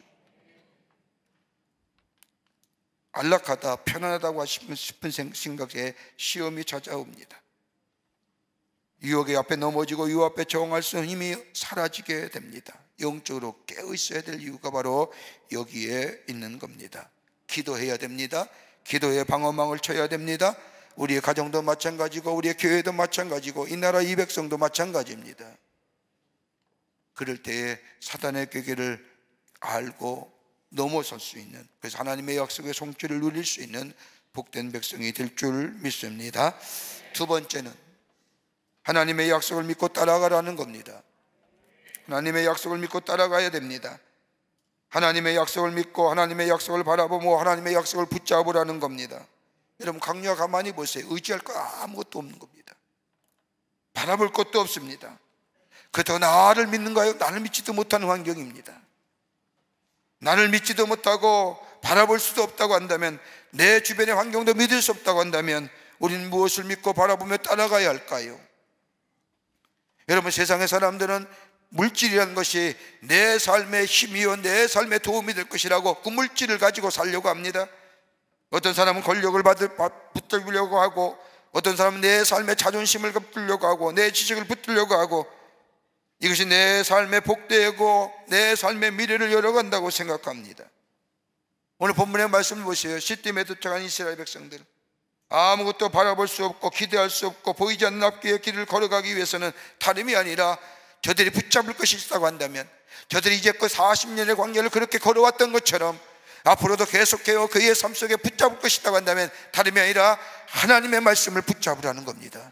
안락하다, 편안하다고 싶은 생각에 시험이 찾아옵니다. 유혹의 앞에 넘어지고 유혹 앞에 저항할 수 있는 힘이 사라지게 됩니다. 영적으로 깨어 있어야 될 이유가 바로 여기에 있는 겁니다. 기도해야 됩니다. 기도의 방어망을 쳐야 됩니다. 우리의 가정도 마찬가지고 우리의 교회도 마찬가지고 이 나라 이 백성도 마찬가지입니다. 그럴 때에 사단의 괴계를 알고 넘어설 수 있는, 그래서 하나님의 약속의 성취를 누릴 수 있는 복된 백성이 될 줄 믿습니다. 두 번째는 하나님의 약속을 믿고 따라가라는 겁니다. 하나님의 약속을 믿고 따라가야 됩니다. 하나님의 약속을 믿고 하나님의 약속을 바라보고 하나님의 약속을 붙잡으라는 겁니다. 여러분, 강요와 가만히 보세요. 의지할 거 아무것도 없는 겁니다. 바라볼 것도 없습니다. 그렇다고 나를 믿는가요? 나를 믿지도 못하는 환경입니다. 나를 믿지도 못하고 바라볼 수도 없다고 한다면, 내 주변의 환경도 믿을 수 없다고 한다면 우리는 무엇을 믿고 바라보며 따라가야 할까요? 여러분, 세상의 사람들은 물질이라는 것이 내 삶의 힘이요 내 삶의 도움이 될 것이라고 그 물질을 가지고 살려고 합니다. 어떤 사람은 권력을 받을, 붙들려고 하고, 어떤 사람은 내 삶의 자존심을 붙들려고 하고, 내 지식을 붙들려고 하고, 이것이 내 삶의 복되고 내 삶의 미래를 열어간다고 생각합니다. 오늘 본문의 말씀을 보세요. 시딤에 도착한 이스라엘 백성들, 아무것도 바라볼 수 없고 기대할 수 없고 보이지 않는 앞길의 길을 걸어가기 위해서는 다름이 아니라 저들이 붙잡을 것이 있다고 한다면, 저들이 이제껏 사십 년의 광야를 그렇게 걸어왔던 것처럼 앞으로도 계속해요 그의 삶 속에 붙잡을 것이 있다고 한다면 다름이 아니라 하나님의 말씀을 붙잡으라는 겁니다.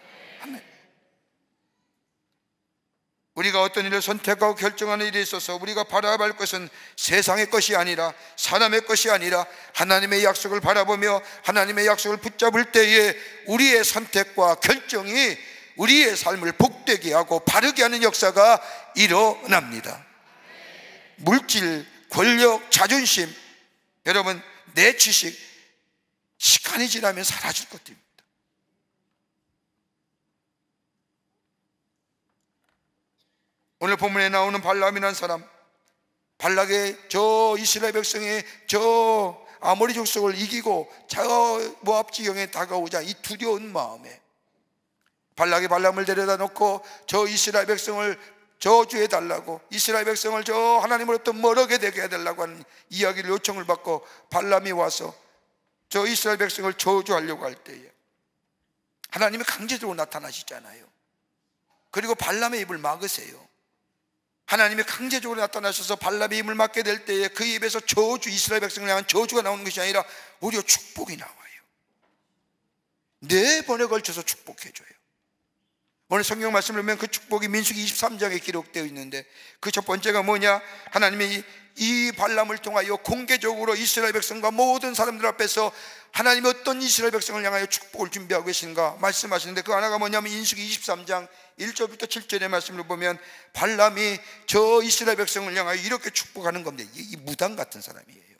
우리가 어떤 일을 선택하고 결정하는 일에 있어서 우리가 바라볼 것은 세상의 것이 아니라, 사람의 것이 아니라 하나님의 약속을 바라보며 하나님의 약속을 붙잡을 때에 우리의 선택과 결정이 우리의 삶을 복되게 하고 바르게 하는 역사가 일어납니다. 물질, 권력, 자존심, 여러분 내 지식, 시간이 지나면 사라질 것입니다. 오늘 본문에 나오는 발람이라는 사람, 발락의 저 이스라엘 백성의 저 아모리 족속을 이기고 저 모압 지경에 다가오자 이 두려운 마음에 발락이 발람을 데려다 놓고 저 이스라엘 백성을 저주해 달라고, 이스라엘 백성을 저 하나님으로부터 멀어게 되게 해달라고 하는 이야기를 요청을 받고 발람이 와서 저 이스라엘 백성을 저주하려고 할 때에 하나님이 강제적으로 나타나시잖아요. 그리고 발람의 입을 막으세요. 하나님이 강제적으로 나타나셔서 발람의 입을 막게 될 때에 그 입에서 저주, 이스라엘 백성을 향한 저주가 나오는 것이 아니라 오히려 축복이 나와요. 네 번에 걸쳐서 축복해줘요. 오늘 성경 말씀을 보면 그 축복이 민수기 이십삼 장에 기록되어 있는데 그 첫 번째가 뭐냐? 하나님이 이 발람을 통하여 공개적으로 이스라엘 백성과 모든 사람들 앞에서 하나님이 어떤 이스라엘 백성을 향하여 축복을 준비하고 계신가 말씀하시는데, 그 하나가 뭐냐면 민수기 이십삼 장 일 절부터 칠 절의 말씀을 보면 발람이 저 이스라엘 백성을 향하여 이렇게 축복하는 겁니다. 이 무당 같은 사람이에요.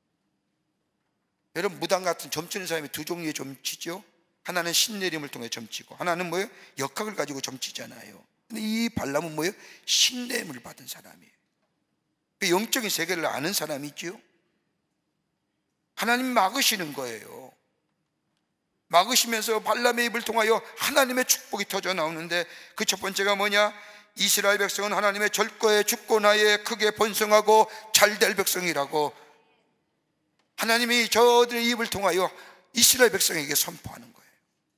여러분, 무당 같은 점치는 사람이 두 종류의 점치죠. 하나는 신내림을 통해 점치고 하나는 뭐예요? 역학을 가지고 점치잖아요. 근데 이 발람은 뭐예요? 신내림을 받은 사람이에요. 영적인 세계를 아는 사람이죠. 하나님이 막으시는 거예요. 막으시면서 발람의 입을 통하여 하나님의 축복이 터져 나오는데 그 첫 번째가 뭐냐? 이스라엘 백성은 하나님의 절거에 주권하에 크게 번성하고 잘될 백성이라고 하나님이 저들의 입을 통하여 이스라엘 백성에게 선포하는 거예요.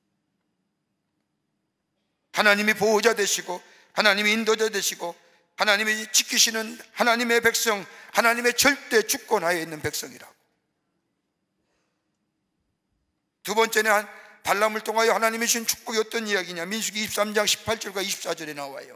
하나님이 보호자 되시고 하나님이 인도자 되시고 하나님이 지키시는 하나님의 백성, 하나님의 절대 주권하에 있는 백성이라고. 두 번째는 발람을 통하여 하나님이 주신 축복이 어떤 이야기냐? 민수기 이십삼 장 십팔 절과 이십사 절에 나와요.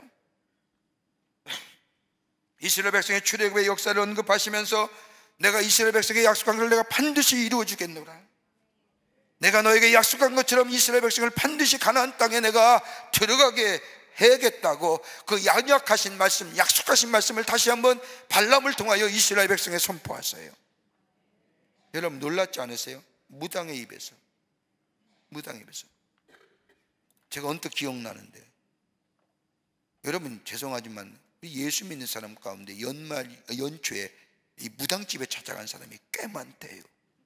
이스라엘 백성의 출애굽의 역사를 언급하시면서 내가 이스라엘 백성에게 약속한 것을 내가 반드시 이루어 주겠노라. 내가 너에게 약속한 것처럼 이스라엘 백성을 반드시 가나안 땅에 내가 들어가게 해야겠다고 그 약약하신 말씀, 약속하신 말씀을 다시 한번 발람을 통하여 이스라엘 백성에 선포하세요. 여러분 놀랐지 않으세요? 무당의 입에서, 무당의 입에서. 제가 언뜻 기억나는데, 여러분 죄송하지만 예수 믿는 사람 가운데 연말 연초에 이 무당집에 찾아간 사람이 꽤 많대요.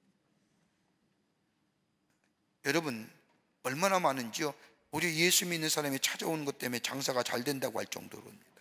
여러분 얼마나 많은지요? 우리 예수 믿는 사람이 찾아오는 것 때문에 장사가 잘 된다고 할 정도로입니다.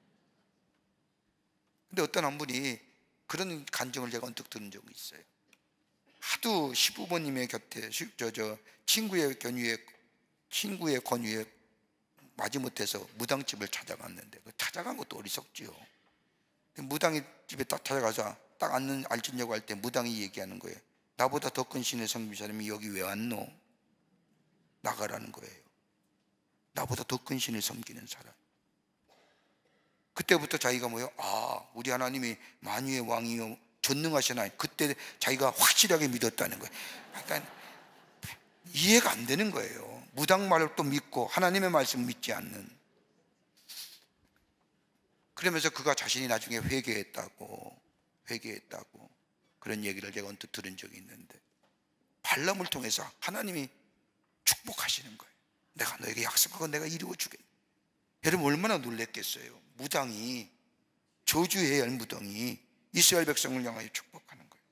근데 어떤 한 분이 그런 간증을 제가 언뜻 들은 적이 있어요. 하도 시부모님의 곁에 저, 저 친구의 권유에 친구의 권유에 마지못해서 무당집을 찾아갔는데 찾아간 것도 어리석지요. 무당이 집에 딱 찾아가서 딱 앉는 앉으려고 할 때 무당이 얘기하는 거예요. 나보다 더 큰 신을 섬긴 사람이 여기 왜 왔노? 나가라는 거예요. 나보다 더 큰 신을 섬기는 사람. 그때부터 자기가 뭐예요? 아, 우리 하나님이 만유의 왕이요 전능하신 하나님. 그때 자기가 확실하게 믿었다는 거예요. 약간 이해가 안 되는 거예요. 무당 말을 또 믿고 하나님의 말씀 믿지 않는. 그러면서 그가 자신이 나중에 회개했다고 회개했다고 그런 얘기를 제가 언뜻 들은 적이 있는데, 발람을 통해서 하나님이 축복하시는 거예요. 내가 너에게 약속하고 내가 이루어 주겠다. 여러분 얼마나 놀랬겠어요. 무당이, 저주해야 할 무당이 이스라엘 백성을 향하여 축복하는 거예요.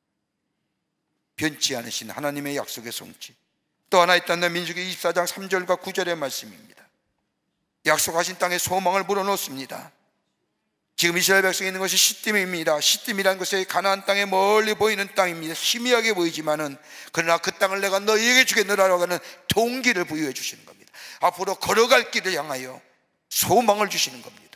변치 않으신 하나님의 약속의 성취. 또 하나 있다는 민수기 이십사 장 삼 절과 구 절의 말씀입니다. 약속하신 땅에 소망을 불어넣습니다. 지금 이스라엘 백성이 있는 것이 시딤입니다. 시딤이라는 것이 가나안 땅에 멀리 보이는 땅입니다. 희미하게 보이지만은 그러나 그 땅을 내가 너희에게 주겠노라라고 하는 동기를 부여해 주시는 겁니다. 앞으로 걸어갈 길을 향하여 소망을 주시는 겁니다.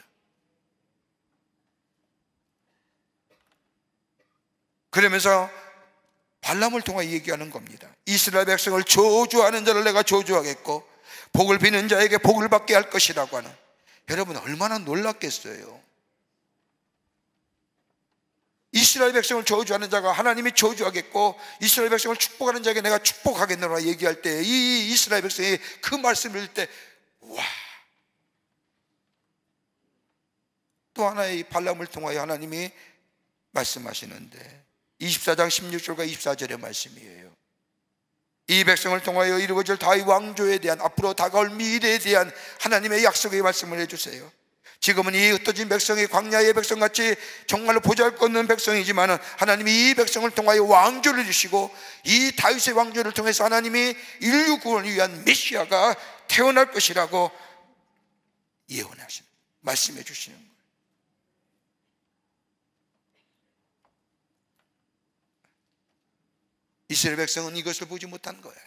그러면서 발람을 통해 얘기하는 겁니다. 이스라엘 백성을 저주하는 자를 내가 저주하겠고 복을 비는 자에게 복을 받게 할 것이라고 하는, 여러분 얼마나 놀랍겠어요. 이스라엘 백성을 저주하는 자가 하나님이 저주하겠고 이스라엘 백성을 축복하는 자에게 내가 축복하겠노라 얘기할 때 이 이스라엘 백성이 그 말씀을 들을 때 와, 또 하나의 발람을 통하여 하나님이 말씀하시는데 이십사 장 십육 절과 이십사 절의 말씀이에요. 이 백성을 통하여 이루어질 다윗 왕조에 대한, 앞으로 다가올 미래에 대한 하나님의 약속의 말씀을 해주세요. 지금은 이 흩어진 백성이 광야의 백성같이 정말로 보잘것없는 백성이지만 하나님이 이 백성을 통하여 왕조를 주시고 이 다윗의 왕조를 통해서 하나님이 인류 구원을 위한 메시아가 태어날 것이라고 예언하시는, 말씀해 주시는 거예요. 이스라엘 백성은 이것을 보지 못한 거예요.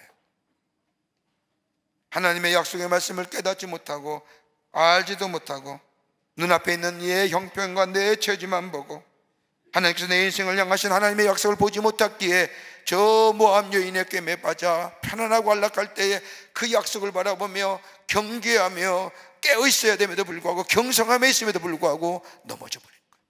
하나님의 약속의 말씀을 깨닫지 못하고 알지도 못하고 눈앞에 있는 내 형편과 내 처지만 보고 하나님께서 내 인생을 향하신 하나님의 약속을 보지 못했기에 저 모압 여인의 꿰매 빠져 편안하고 안락할 때에 그 약속을 바라보며 경계하며 깨어 있어야 됨에도 불구하고 경성함에 있음에도 불구하고 넘어져 버린 거예요.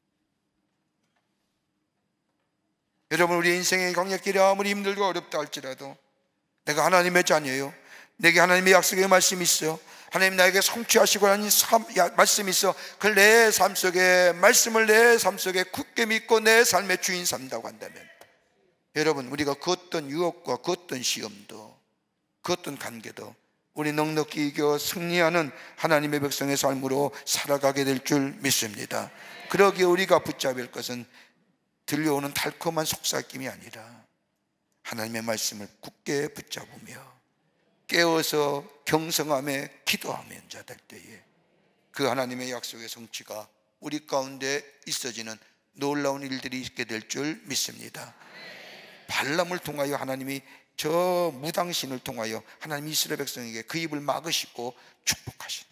여러분, 우리 인생의 광야길이 아무리 힘들고 어렵다 할지라도 내가 하나님의 자녀예요. 내게 하나님의 약속의 말씀이 있어요. 하나님 나에게 성취하시고 하는 말씀이 있어. 그걸 내 삶 속에, 말씀을 내 삶 속에 굳게 믿고 내 삶의 주인 삼다고 한다면, 여러분, 우리가 그 어떤 유혹과 그 어떤 시험도 그 어떤 관계도 우리 넉넉히 이겨 승리하는 하나님의 백성의 삶으로 살아가게 될 줄 믿습니다. 그러기에 우리가 붙잡을 것은 들려오는 달콤한 속삭임이 아니라 하나님의 말씀을 굳게 붙잡으며 깨어서 경성함에 기도하며 자될 때에 그 하나님의 약속의 성취가 우리 가운데 있어지는 놀라운 일들이 있게 될 줄 믿습니다. 발람을 통하여 하나님이 저 무당신을 통하여 하나님 이스라엘 백성에게 그 입을 막으시고 축복하시는,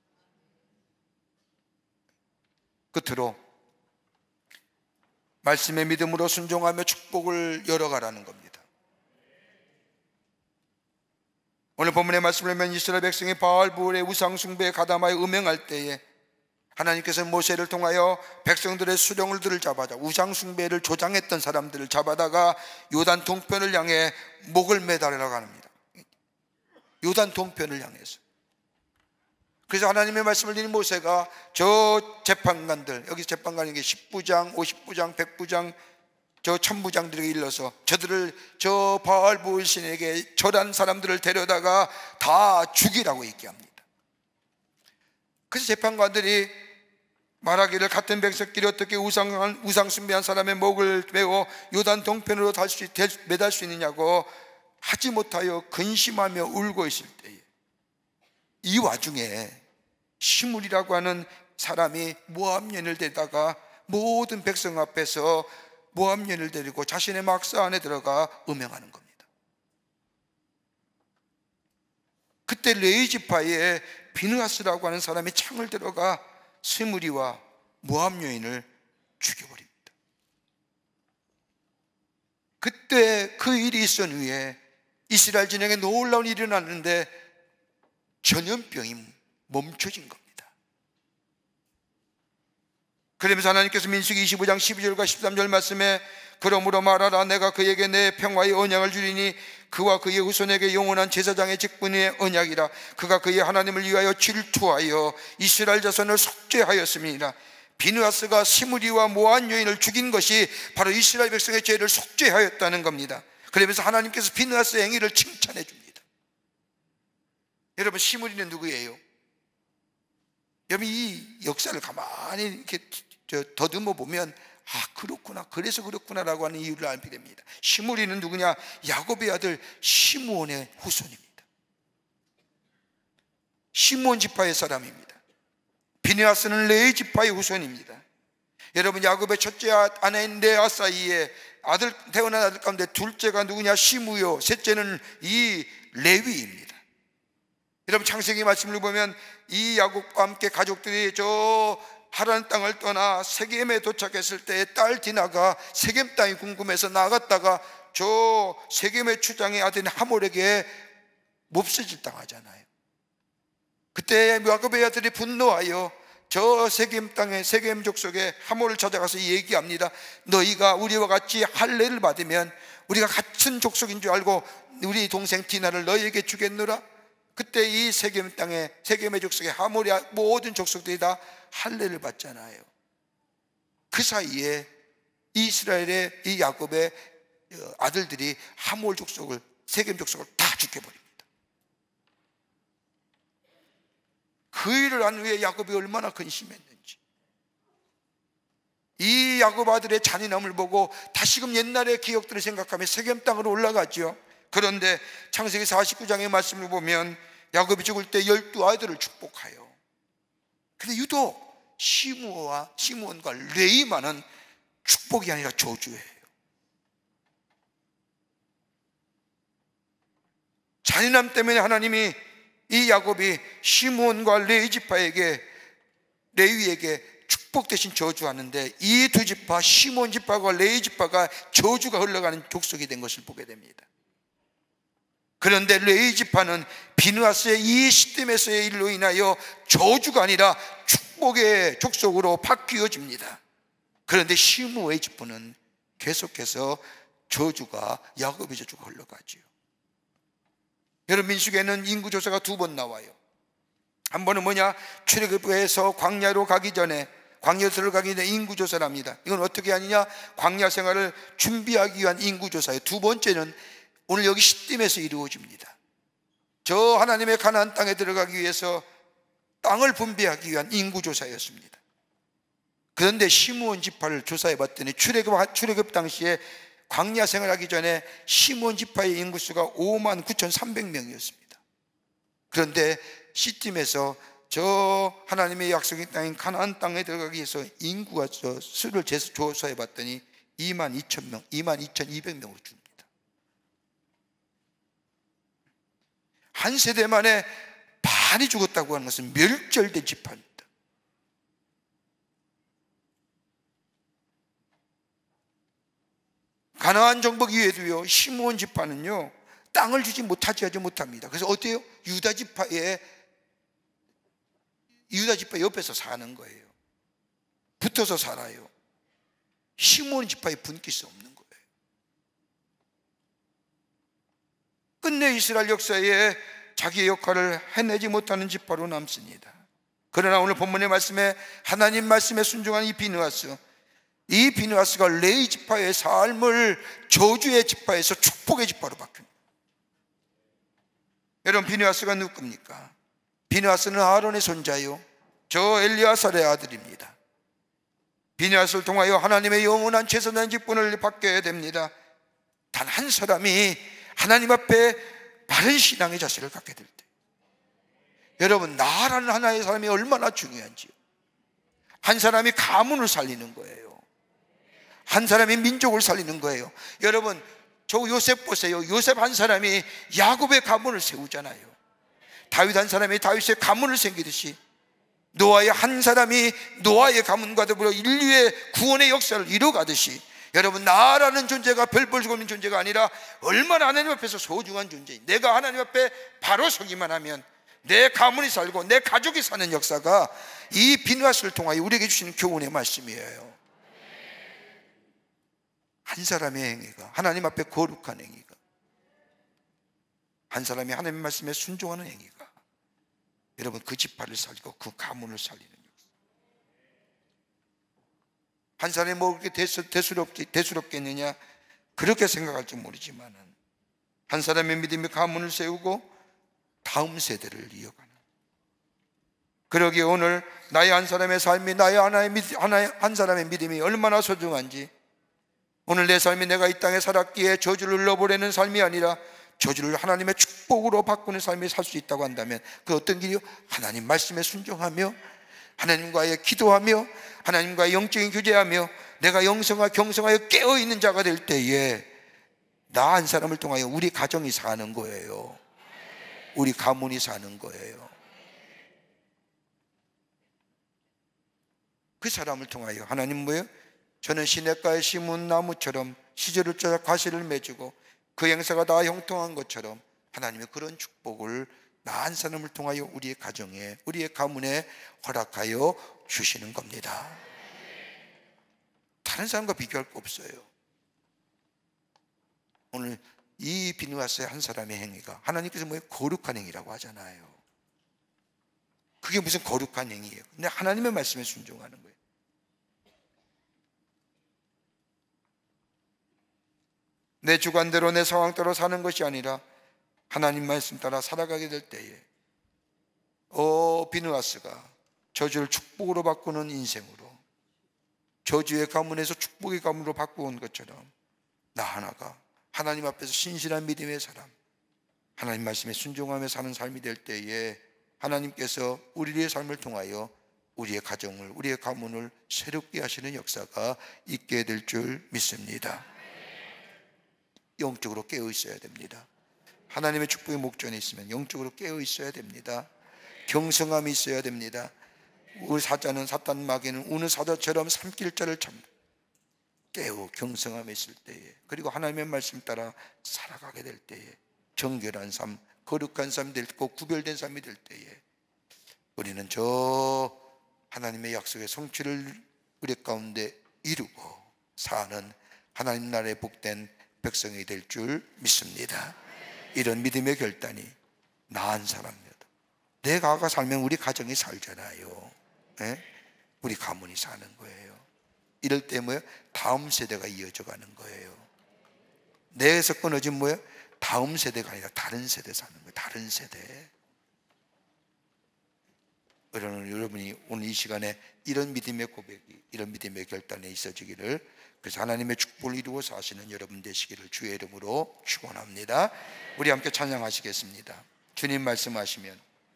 끝으로 말씀의 믿음으로 순종하며 축복을 열어가라는 겁니다. 오늘 본문의 말씀을 보면 이스라엘 백성이 바알부올의 우상숭배에 가담하여 음행할 때에 하나님께서 모세를 통하여 백성들의 수령들을 잡아다 우상숭배를 조장했던 사람들을 잡아다가 요단 동편을 향해 목을 매달으라고 합니다. 요단 동편을 향해서. 그래서 하나님의 말씀을 드린 모세가 저 재판관들, 여기 재판관이 게 십부장, 오십부장, 백부장, 저 천부장들에게 일러서 저들을 저 바알부올 신에게 절한 사람들을 데려다가 다 죽이라고 얘기합니다. 그래서 재판관들이 말하기를 같은 백성끼리 어떻게 우상, 우상 숭배한 사람의 목을 메어 요단 동편으로 달 수, 매달 수 있느냐고 하지 못하여 근심하며 울고 있을 때에 이 와중에 시므리라고 하는 사람이 모압 여인을 데다가 모든 백성 앞에서 모압 여인을 데리고 자신의 막사 안에 들어가 음행하는 겁니다. 그때 레위 지파의 비느하스라고 하는 사람이 창을 들어가 시므리와 모압 여인을 죽여버립니다. 그때 그 일이 있은 후에 이스라엘 진영에 놀라운 일이 일어났는데 전염병이 멈춰진 겁니다. 그러면서 하나님께서 민수기 이십오 장 십이 절과 십삼 절 말씀에 그러므로 말하라 내가 그에게 내 평화의 언약을 주리니 그와 그의 후손에게 영원한 제사장의 직분의 언약이라. 그가 그의 하나님을 위하여 질투하여 이스라엘 자손을 속죄하였습니다. 비느하스가 시므리와 모압 여인을 죽인 것이 바로 이스라엘 백성의 죄를 속죄하였다는 겁니다. 그러면서 하나님께서 비느하스의 행위를 칭찬해 줍니다. 여러분, 시므리는 누구예요? 여러분, 이 역사를 가만히 이렇게 더듬어 보면 아 그렇구나, 그래서 그렇구나라고 하는 이유를 알게 됩니다. 시므리는 누구냐? 야곱의 아들 시므온의 후손입니다. 시므온 지파의 사람입니다. 비느하스는 레위 지파의 후손입니다. 여러분, 야곱의 첫째 아내인 레아 사이에 아들, 태어난 아들 가운데 둘째가 누구냐? 시므요. 셋째는 이 레위입니다. 여러분, 창세기 말씀을 보면 이 야곱과 함께 가족들이 저 하란 땅을 떠나 세겜에 도착했을 때 딸 디나가 세겜 땅이 궁금해서 나갔다가 저 세겜의 추장의 아들인 하몰에게 몹쓸질 당하잖아요. 그때 야곱의 아들이 분노하여 저 세겜 땅에 세겜 족속에 하몰을 찾아가서 얘기합니다. 너희가 우리와 같이 할례를 받으면 우리가 같은 족속인 줄 알고 우리 동생 디나를 너희에게 주겠노라. 그때 이 세겜 땅에 세겜의 족속에 하몰이 모든 족속들이 다 할례를 받잖아요. 그 사이에 이스라엘의 이 야곱의 아들들이 하몰 족속을, 세겜 족속을 다 죽여버립니다. 그 일을 한 후에 야곱이 얼마나 근심했는지, 이 야곱 아들의 잔인함을 보고 다시금 옛날의 기억들을 생각하며 세겜 땅으로 올라가죠. 그런데 창세기 사십구 장의 말씀을 보면 야곱이 죽을 때 열두 아들을 축복하여, 근데 유독 시므온과 시므온과 레위만은 축복이 아니라 저주예요. 잔인함 때문에 하나님이 이 야곱이 시므온과 레위 지파에게, 레위에게 축복 대신 저주하는데, 이 두 지파, 시므온 지파와 레위 지파가 저주가 흘러가는 족속이 된 것을 보게 됩니다. 그런데 레위 지파는 비느하스의 이 시딤에서의 일로 인하여 저주가 아니라 축복의 족속으로 바뀌어집니다. 그런데 시므온의 지파는 계속해서 저주가, 야곱의 저주가 흘러가지요. 여러분, 민수기에는 인구조사가 두 번 나와요. 한 번은 뭐냐? 출애굽에서 광야로 가기 전에, 광야로 들어가기 전에 인구조사를 합니다. 이건 어떻게 하느냐? 광야 생활을 준비하기 위한 인구조사예요. 두 번째는 오늘 여기 시딤에서 이루어집니다. 저 하나님의 가나안 땅에 들어가기 위해서 땅을 분배하기 위한 인구조사였습니다. 그런데 시므온 지파를 조사해 봤더니 출애굽, 출애굽 당시에 광야 생활하기 전에 시므온 지파의 인구수가 오만 구천삼백 명이었습니다. 그런데 시딤에서 저 하나님의 약속의 땅인 가나안 땅에 들어가기 위해서 인구가 저 수를 조사해 봤더니 이만 이천 명, 이만 이천이백 명으로 줍니다. 한 세대 만에 반이 죽었다고 하는 것은 멸절된 지파입니다. 가나안 정복 이후에도요, 시므온 지파는요 땅을 주지 못하지 하지 못합니다. 그래서 어때요? 유다 지파의 유다 지파 옆에서 사는 거예요. 붙어서 살아요. 시므온 지파에 분깃이 없는 거예요. 끝내 이스라엘 역사에 자기의 역할을 해내지 못하는 지파로 남습니다. 그러나 오늘 본문의 말씀에, 하나님 말씀에 순종한 이 비느하스, 이 비느하스가 레위 지파의 삶을 저주의 지파에서 축복의 지파로 바뀝니다. 여러분, 비느하스가 누굽니까? 비느하스는 아론의 손자요, 저 엘리아살의 아들입니다. 비느하스를 통하여 하나님의 영원한 최선한 직분을 받게 됩니다. 단 한 사람이 하나님 앞에 바른 신앙의 자세를 갖게 될 때, 여러분, 나라는 하나의 사람이 얼마나 중요한지요. 한 사람이 가문을 살리는 거예요. 한 사람이 민족을 살리는 거예요. 여러분, 저 요셉 보세요. 요셉 한 사람이 야곱의 가문을 세우잖아요. 다윗 한 사람이 다윗의 가문을 생기듯이 노아의 한 사람이 노아의 가문과 더불어 인류의 구원의 역사를 이뤄가듯이, 여러분, 나라는 존재가 별볼 수 없는 존재가 아니라 얼마나 하나님 앞에서 소중한 존재인, 내가 하나님 앞에 바로 서기만 하면 내 가문이 살고 내 가족이 사는 역사가 이 비느하스를 통하여 우리에게 주시는 교훈의 말씀이에요. 한 사람의 행위가, 하나님 앞에 거룩한 행위가, 한 사람이 하나님의 말씀에 순종하는 행위가, 여러분, 그 지파를 살리고 그 가문을 살리는 역사. 한 사람이 뭐 그렇게 대수롭게, 대수롭겠느냐, 그렇게 생각할지 모르지만 한 사람의 믿음이 가문을 세우고 다음 세대를 이어가는, 그러기에 오늘 나의 한 사람의 삶이, 나의 하나의, 하나의 한 사람의 믿음이 얼마나 소중한지, 오늘 내 삶이 내가 이 땅에 살았기에 저주를 흘러보내는 삶이 아니라 저주를 하나님의 축복으로 바꾸는 삶이 살 수 있다고 한다면 그 어떤 길이요? 하나님 말씀에 순종하며 하나님과의 기도하며 하나님과의 영적인 교제하며 내가 영성과 경성하여 깨어있는 자가 될 때에 나 한 사람을 통하여 우리 가정이 사는 거예요. 우리 가문이 사는 거예요. 그 사람을 통하여 하나님 뭐예요? 저는 시냇가에 심은 나무처럼 시절을 쫓아 과실을 맺고 그 행사가 다 형통한 것처럼 하나님의 그런 축복을 나 한 사람을 통하여 우리의 가정에 우리의 가문에 허락하여 주시는 겁니다. 다른 사람과 비교할 거 없어요. 오늘 이 비누아스의 한 사람의 행위가 하나님께서 뭐예요? 거룩한 행위라고 하잖아요. 그게 무슨 거룩한 행위예요? 근데 하나님의 말씀에 순종하는 거예요. 내 주관대로 내 상황대로 사는 것이 아니라 하나님 말씀 따라 살아가게 될 때에 어 비누아스가 저주를 축복으로 바꾸는 인생으로 저주의 가문에서 축복의 가문으로 바꾸온 것처럼 나 하나가 하나님 앞에서 신실한 믿음의 사람, 하나님 말씀에 순종하며 사는 삶이 될 때에 하나님께서 우리의 삶을 통하여 우리의 가정을, 우리의 가문을 새롭게 하시는 역사가 있게 될 줄 믿습니다. 영적으로 깨어 있어야 됩니다. 하나님의 축복의 목전에 있으면 영적으로 깨어 있어야 됩니다. 경성함이 있어야 됩니다. 우리 사자는 사탄 마귀는 우는 사자처럼 삼킬자를 참 깨어 경성함에 있을 때에, 그리고 하나님의 말씀 따라 살아가게 될 때에 정결한 삶, 거룩한 삶이 될 때, 구별된 삶이 될 때에 우리는 저 하나님의 약속의 성취를 우리 가운데 이루고 사는 하나님 나라의 복된 백성이 될 줄 믿습니다. 이런 믿음의 결단이 나은 사람이다. 내가 아가 살면 우리 가정이 살잖아요. 네? 우리 가문이 사는 거예요. 이럴 때 뭐예요? 다음 세대가 이어져 가는 거예요. 내에서 끊어진 뭐예요? 다음 세대가 아니라 다른 세대 사는 거예요. 다른 세대. 여러분, 여러분이 오늘 이 시간에 이런 믿음의 고백이, 이런 믿음의 결단에 있어지기를, 그래서 하나님의 축복을 이루고 사시는 여러분 되시기를 주의 이름으로 축원합니다. 우리 함께 찬양하시겠습니다. 주님 말씀하시면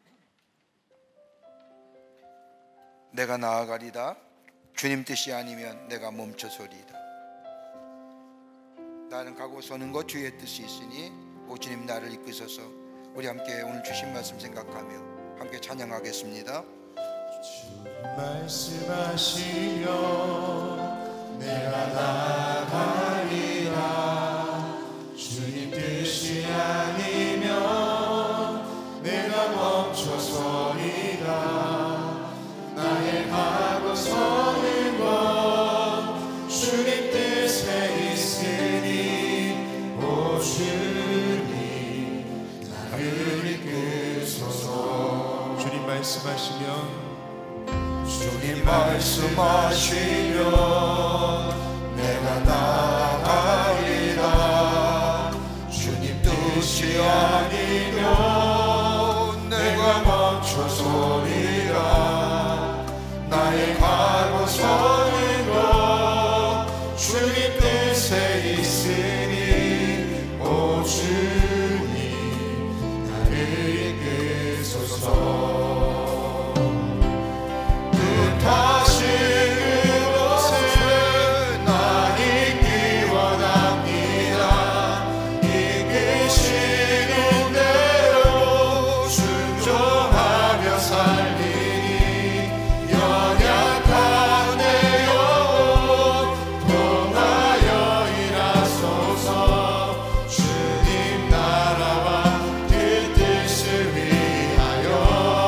내가 나아가리다. 주님 뜻이 아니면 내가 멈춰서리이다. 나는 가고 서는 것 주의 뜻이 있으니 오 주님 나를 이끄소서. 우리 함께 오늘 주신 말씀 생각하며 함께 찬양하겠습니다. 주님 말씀하시면 내가 나아가리라. 주님 뜻이 아니면 내가 멈춰서리라. 나의 가고 서는 것 주님 뜻에 있으니 오 주님 나를 이끄소서. 주님 말씀하시면 주님 말씀하시면 내가 나아가리라. 주님 뜻이 아니면 내가 멈춰서리라. 나의 가고 서는 것 주님 뜻에 있으니 오 주님 나를 이끄소서. 다시 그곳에 나 있기 원합니다. 이끄시는 대로 순종하며 살리니 연약한 내 영혼 통하여 일하소서. 주님 나라와 그 뜻을 위하여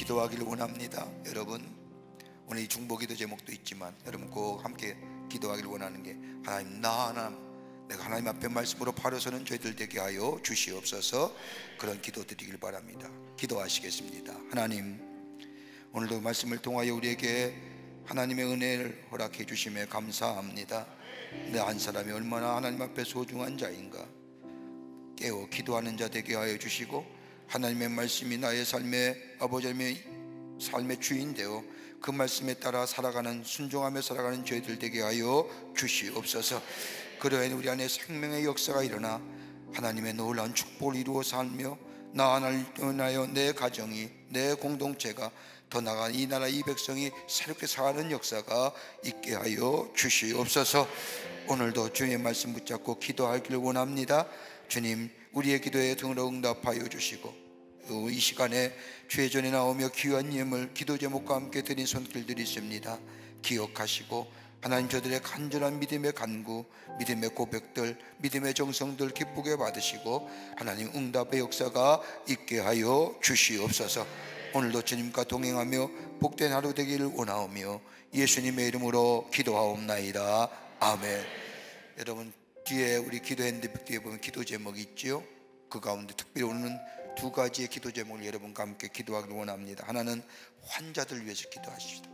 기도하기를 원합니다. 여러분, 오늘 이 중보기도 제목도 있지만 여러분 꼭 함께 기도하기를 원하는 게, 하나님, 나 하나 내가 하나님 앞에 말씀으로 바로 서는 저희들 되게 하여 주시옵소서. 그런 기도 드리길 바랍니다. 기도하시겠습니다. 하나님, 오늘도 말씀을 통하여 우리에게 하나님의 은혜를 허락해 주심에 감사합니다. 내 한 사람이 얼마나 하나님 앞에 소중한 자인가 깨어 기도하는 자 되게 하여 주시고, 하나님의 말씀이 나의 삶의 아버지의 삶의 주인 되어 그 말씀에 따라 살아가는, 순종하며 살아가는 저희들 되게 하여 주시옵소서. 그러한 우리 안에 생명의 역사가 일어나 하나님의 놀라운 축복을 이루어 살며 나 하나를 인하여 내 가정이, 내 공동체가, 더 나아가 이 나라 이 백성이 새롭게 사는 역사가 있게 하여 주시옵소서. 오늘도 주님의 말씀 붙잡고 기도하기를 원합니다. 주님, 우리의 기도에 등으로 응답하여 주시고, 이 시간에 주의 전에 나오며 귀한 예물 기도 제목과 함께 드린 손길들이 있습니다. 기억하시고 하나님, 저들의 간절한 믿음의 간구, 믿음의 고백들, 믿음의 정성들 기쁘게 받으시고 하나님 응답의 역사가 있게 하여 주시옵소서. 오늘도 주님과 동행하며 복된 하루 되기를 원하오며 예수님의 이름으로 기도하옵나이다. 아멘. 여러분, 뒤에 우리 기도 핸드북 뒤에 보면 기도 제목이 있지요. 그 가운데 특별히 오늘은 두 가지의 기도 제목을 여러분과 함께 기도하기를 원합니다. 하나는 환자들 위해서 기도하십시다.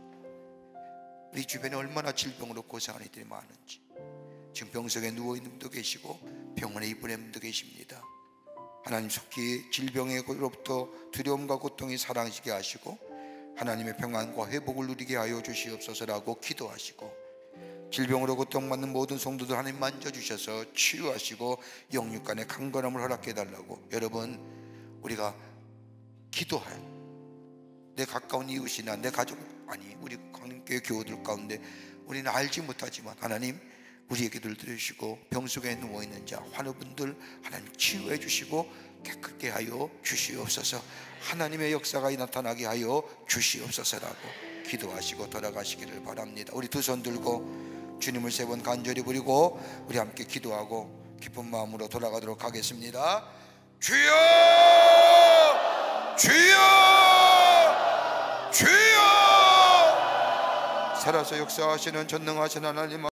우리 주변에 얼마나 질병으로 고생하는 이들이 많은지, 지금 병석에 누워있는 분도 계시고 병원에 입원한 분도 계십니다. 하나님, 속히 질병으로부터 두려움과 고통이 사라지게 하시고 하나님의 평안과 회복을 누리게 하여 주시옵소서라고 기도하시고, 질병으로 고통받는 모든 성도들 하나님 만져주셔서 치유하시고 영육간의 강건함을 허락해 달라고, 여러분, 우리가 기도할 내 가까운 이웃이나 내 가족, 아니 우리 강림교회 교우들 가운데 우리는 알지 못하지만 하나님 우리의 기도를 들으시고 병속에 누워있는 자 환우분들 하나님 치유해 주시고 깨끗게 하여 주시옵소서. 하나님의 역사가 나타나게 하여 주시옵소서라고 기도하시고 돌아가시기를 바랍니다. 우리 두 손 들고 주님을 세 번 간절히 부르고 우리 함께 기도하고 기쁜 마음으로 돌아가도록 하겠습니다. 주여! 주여! 주여! 살아서 역사하시는 전능하신 하나님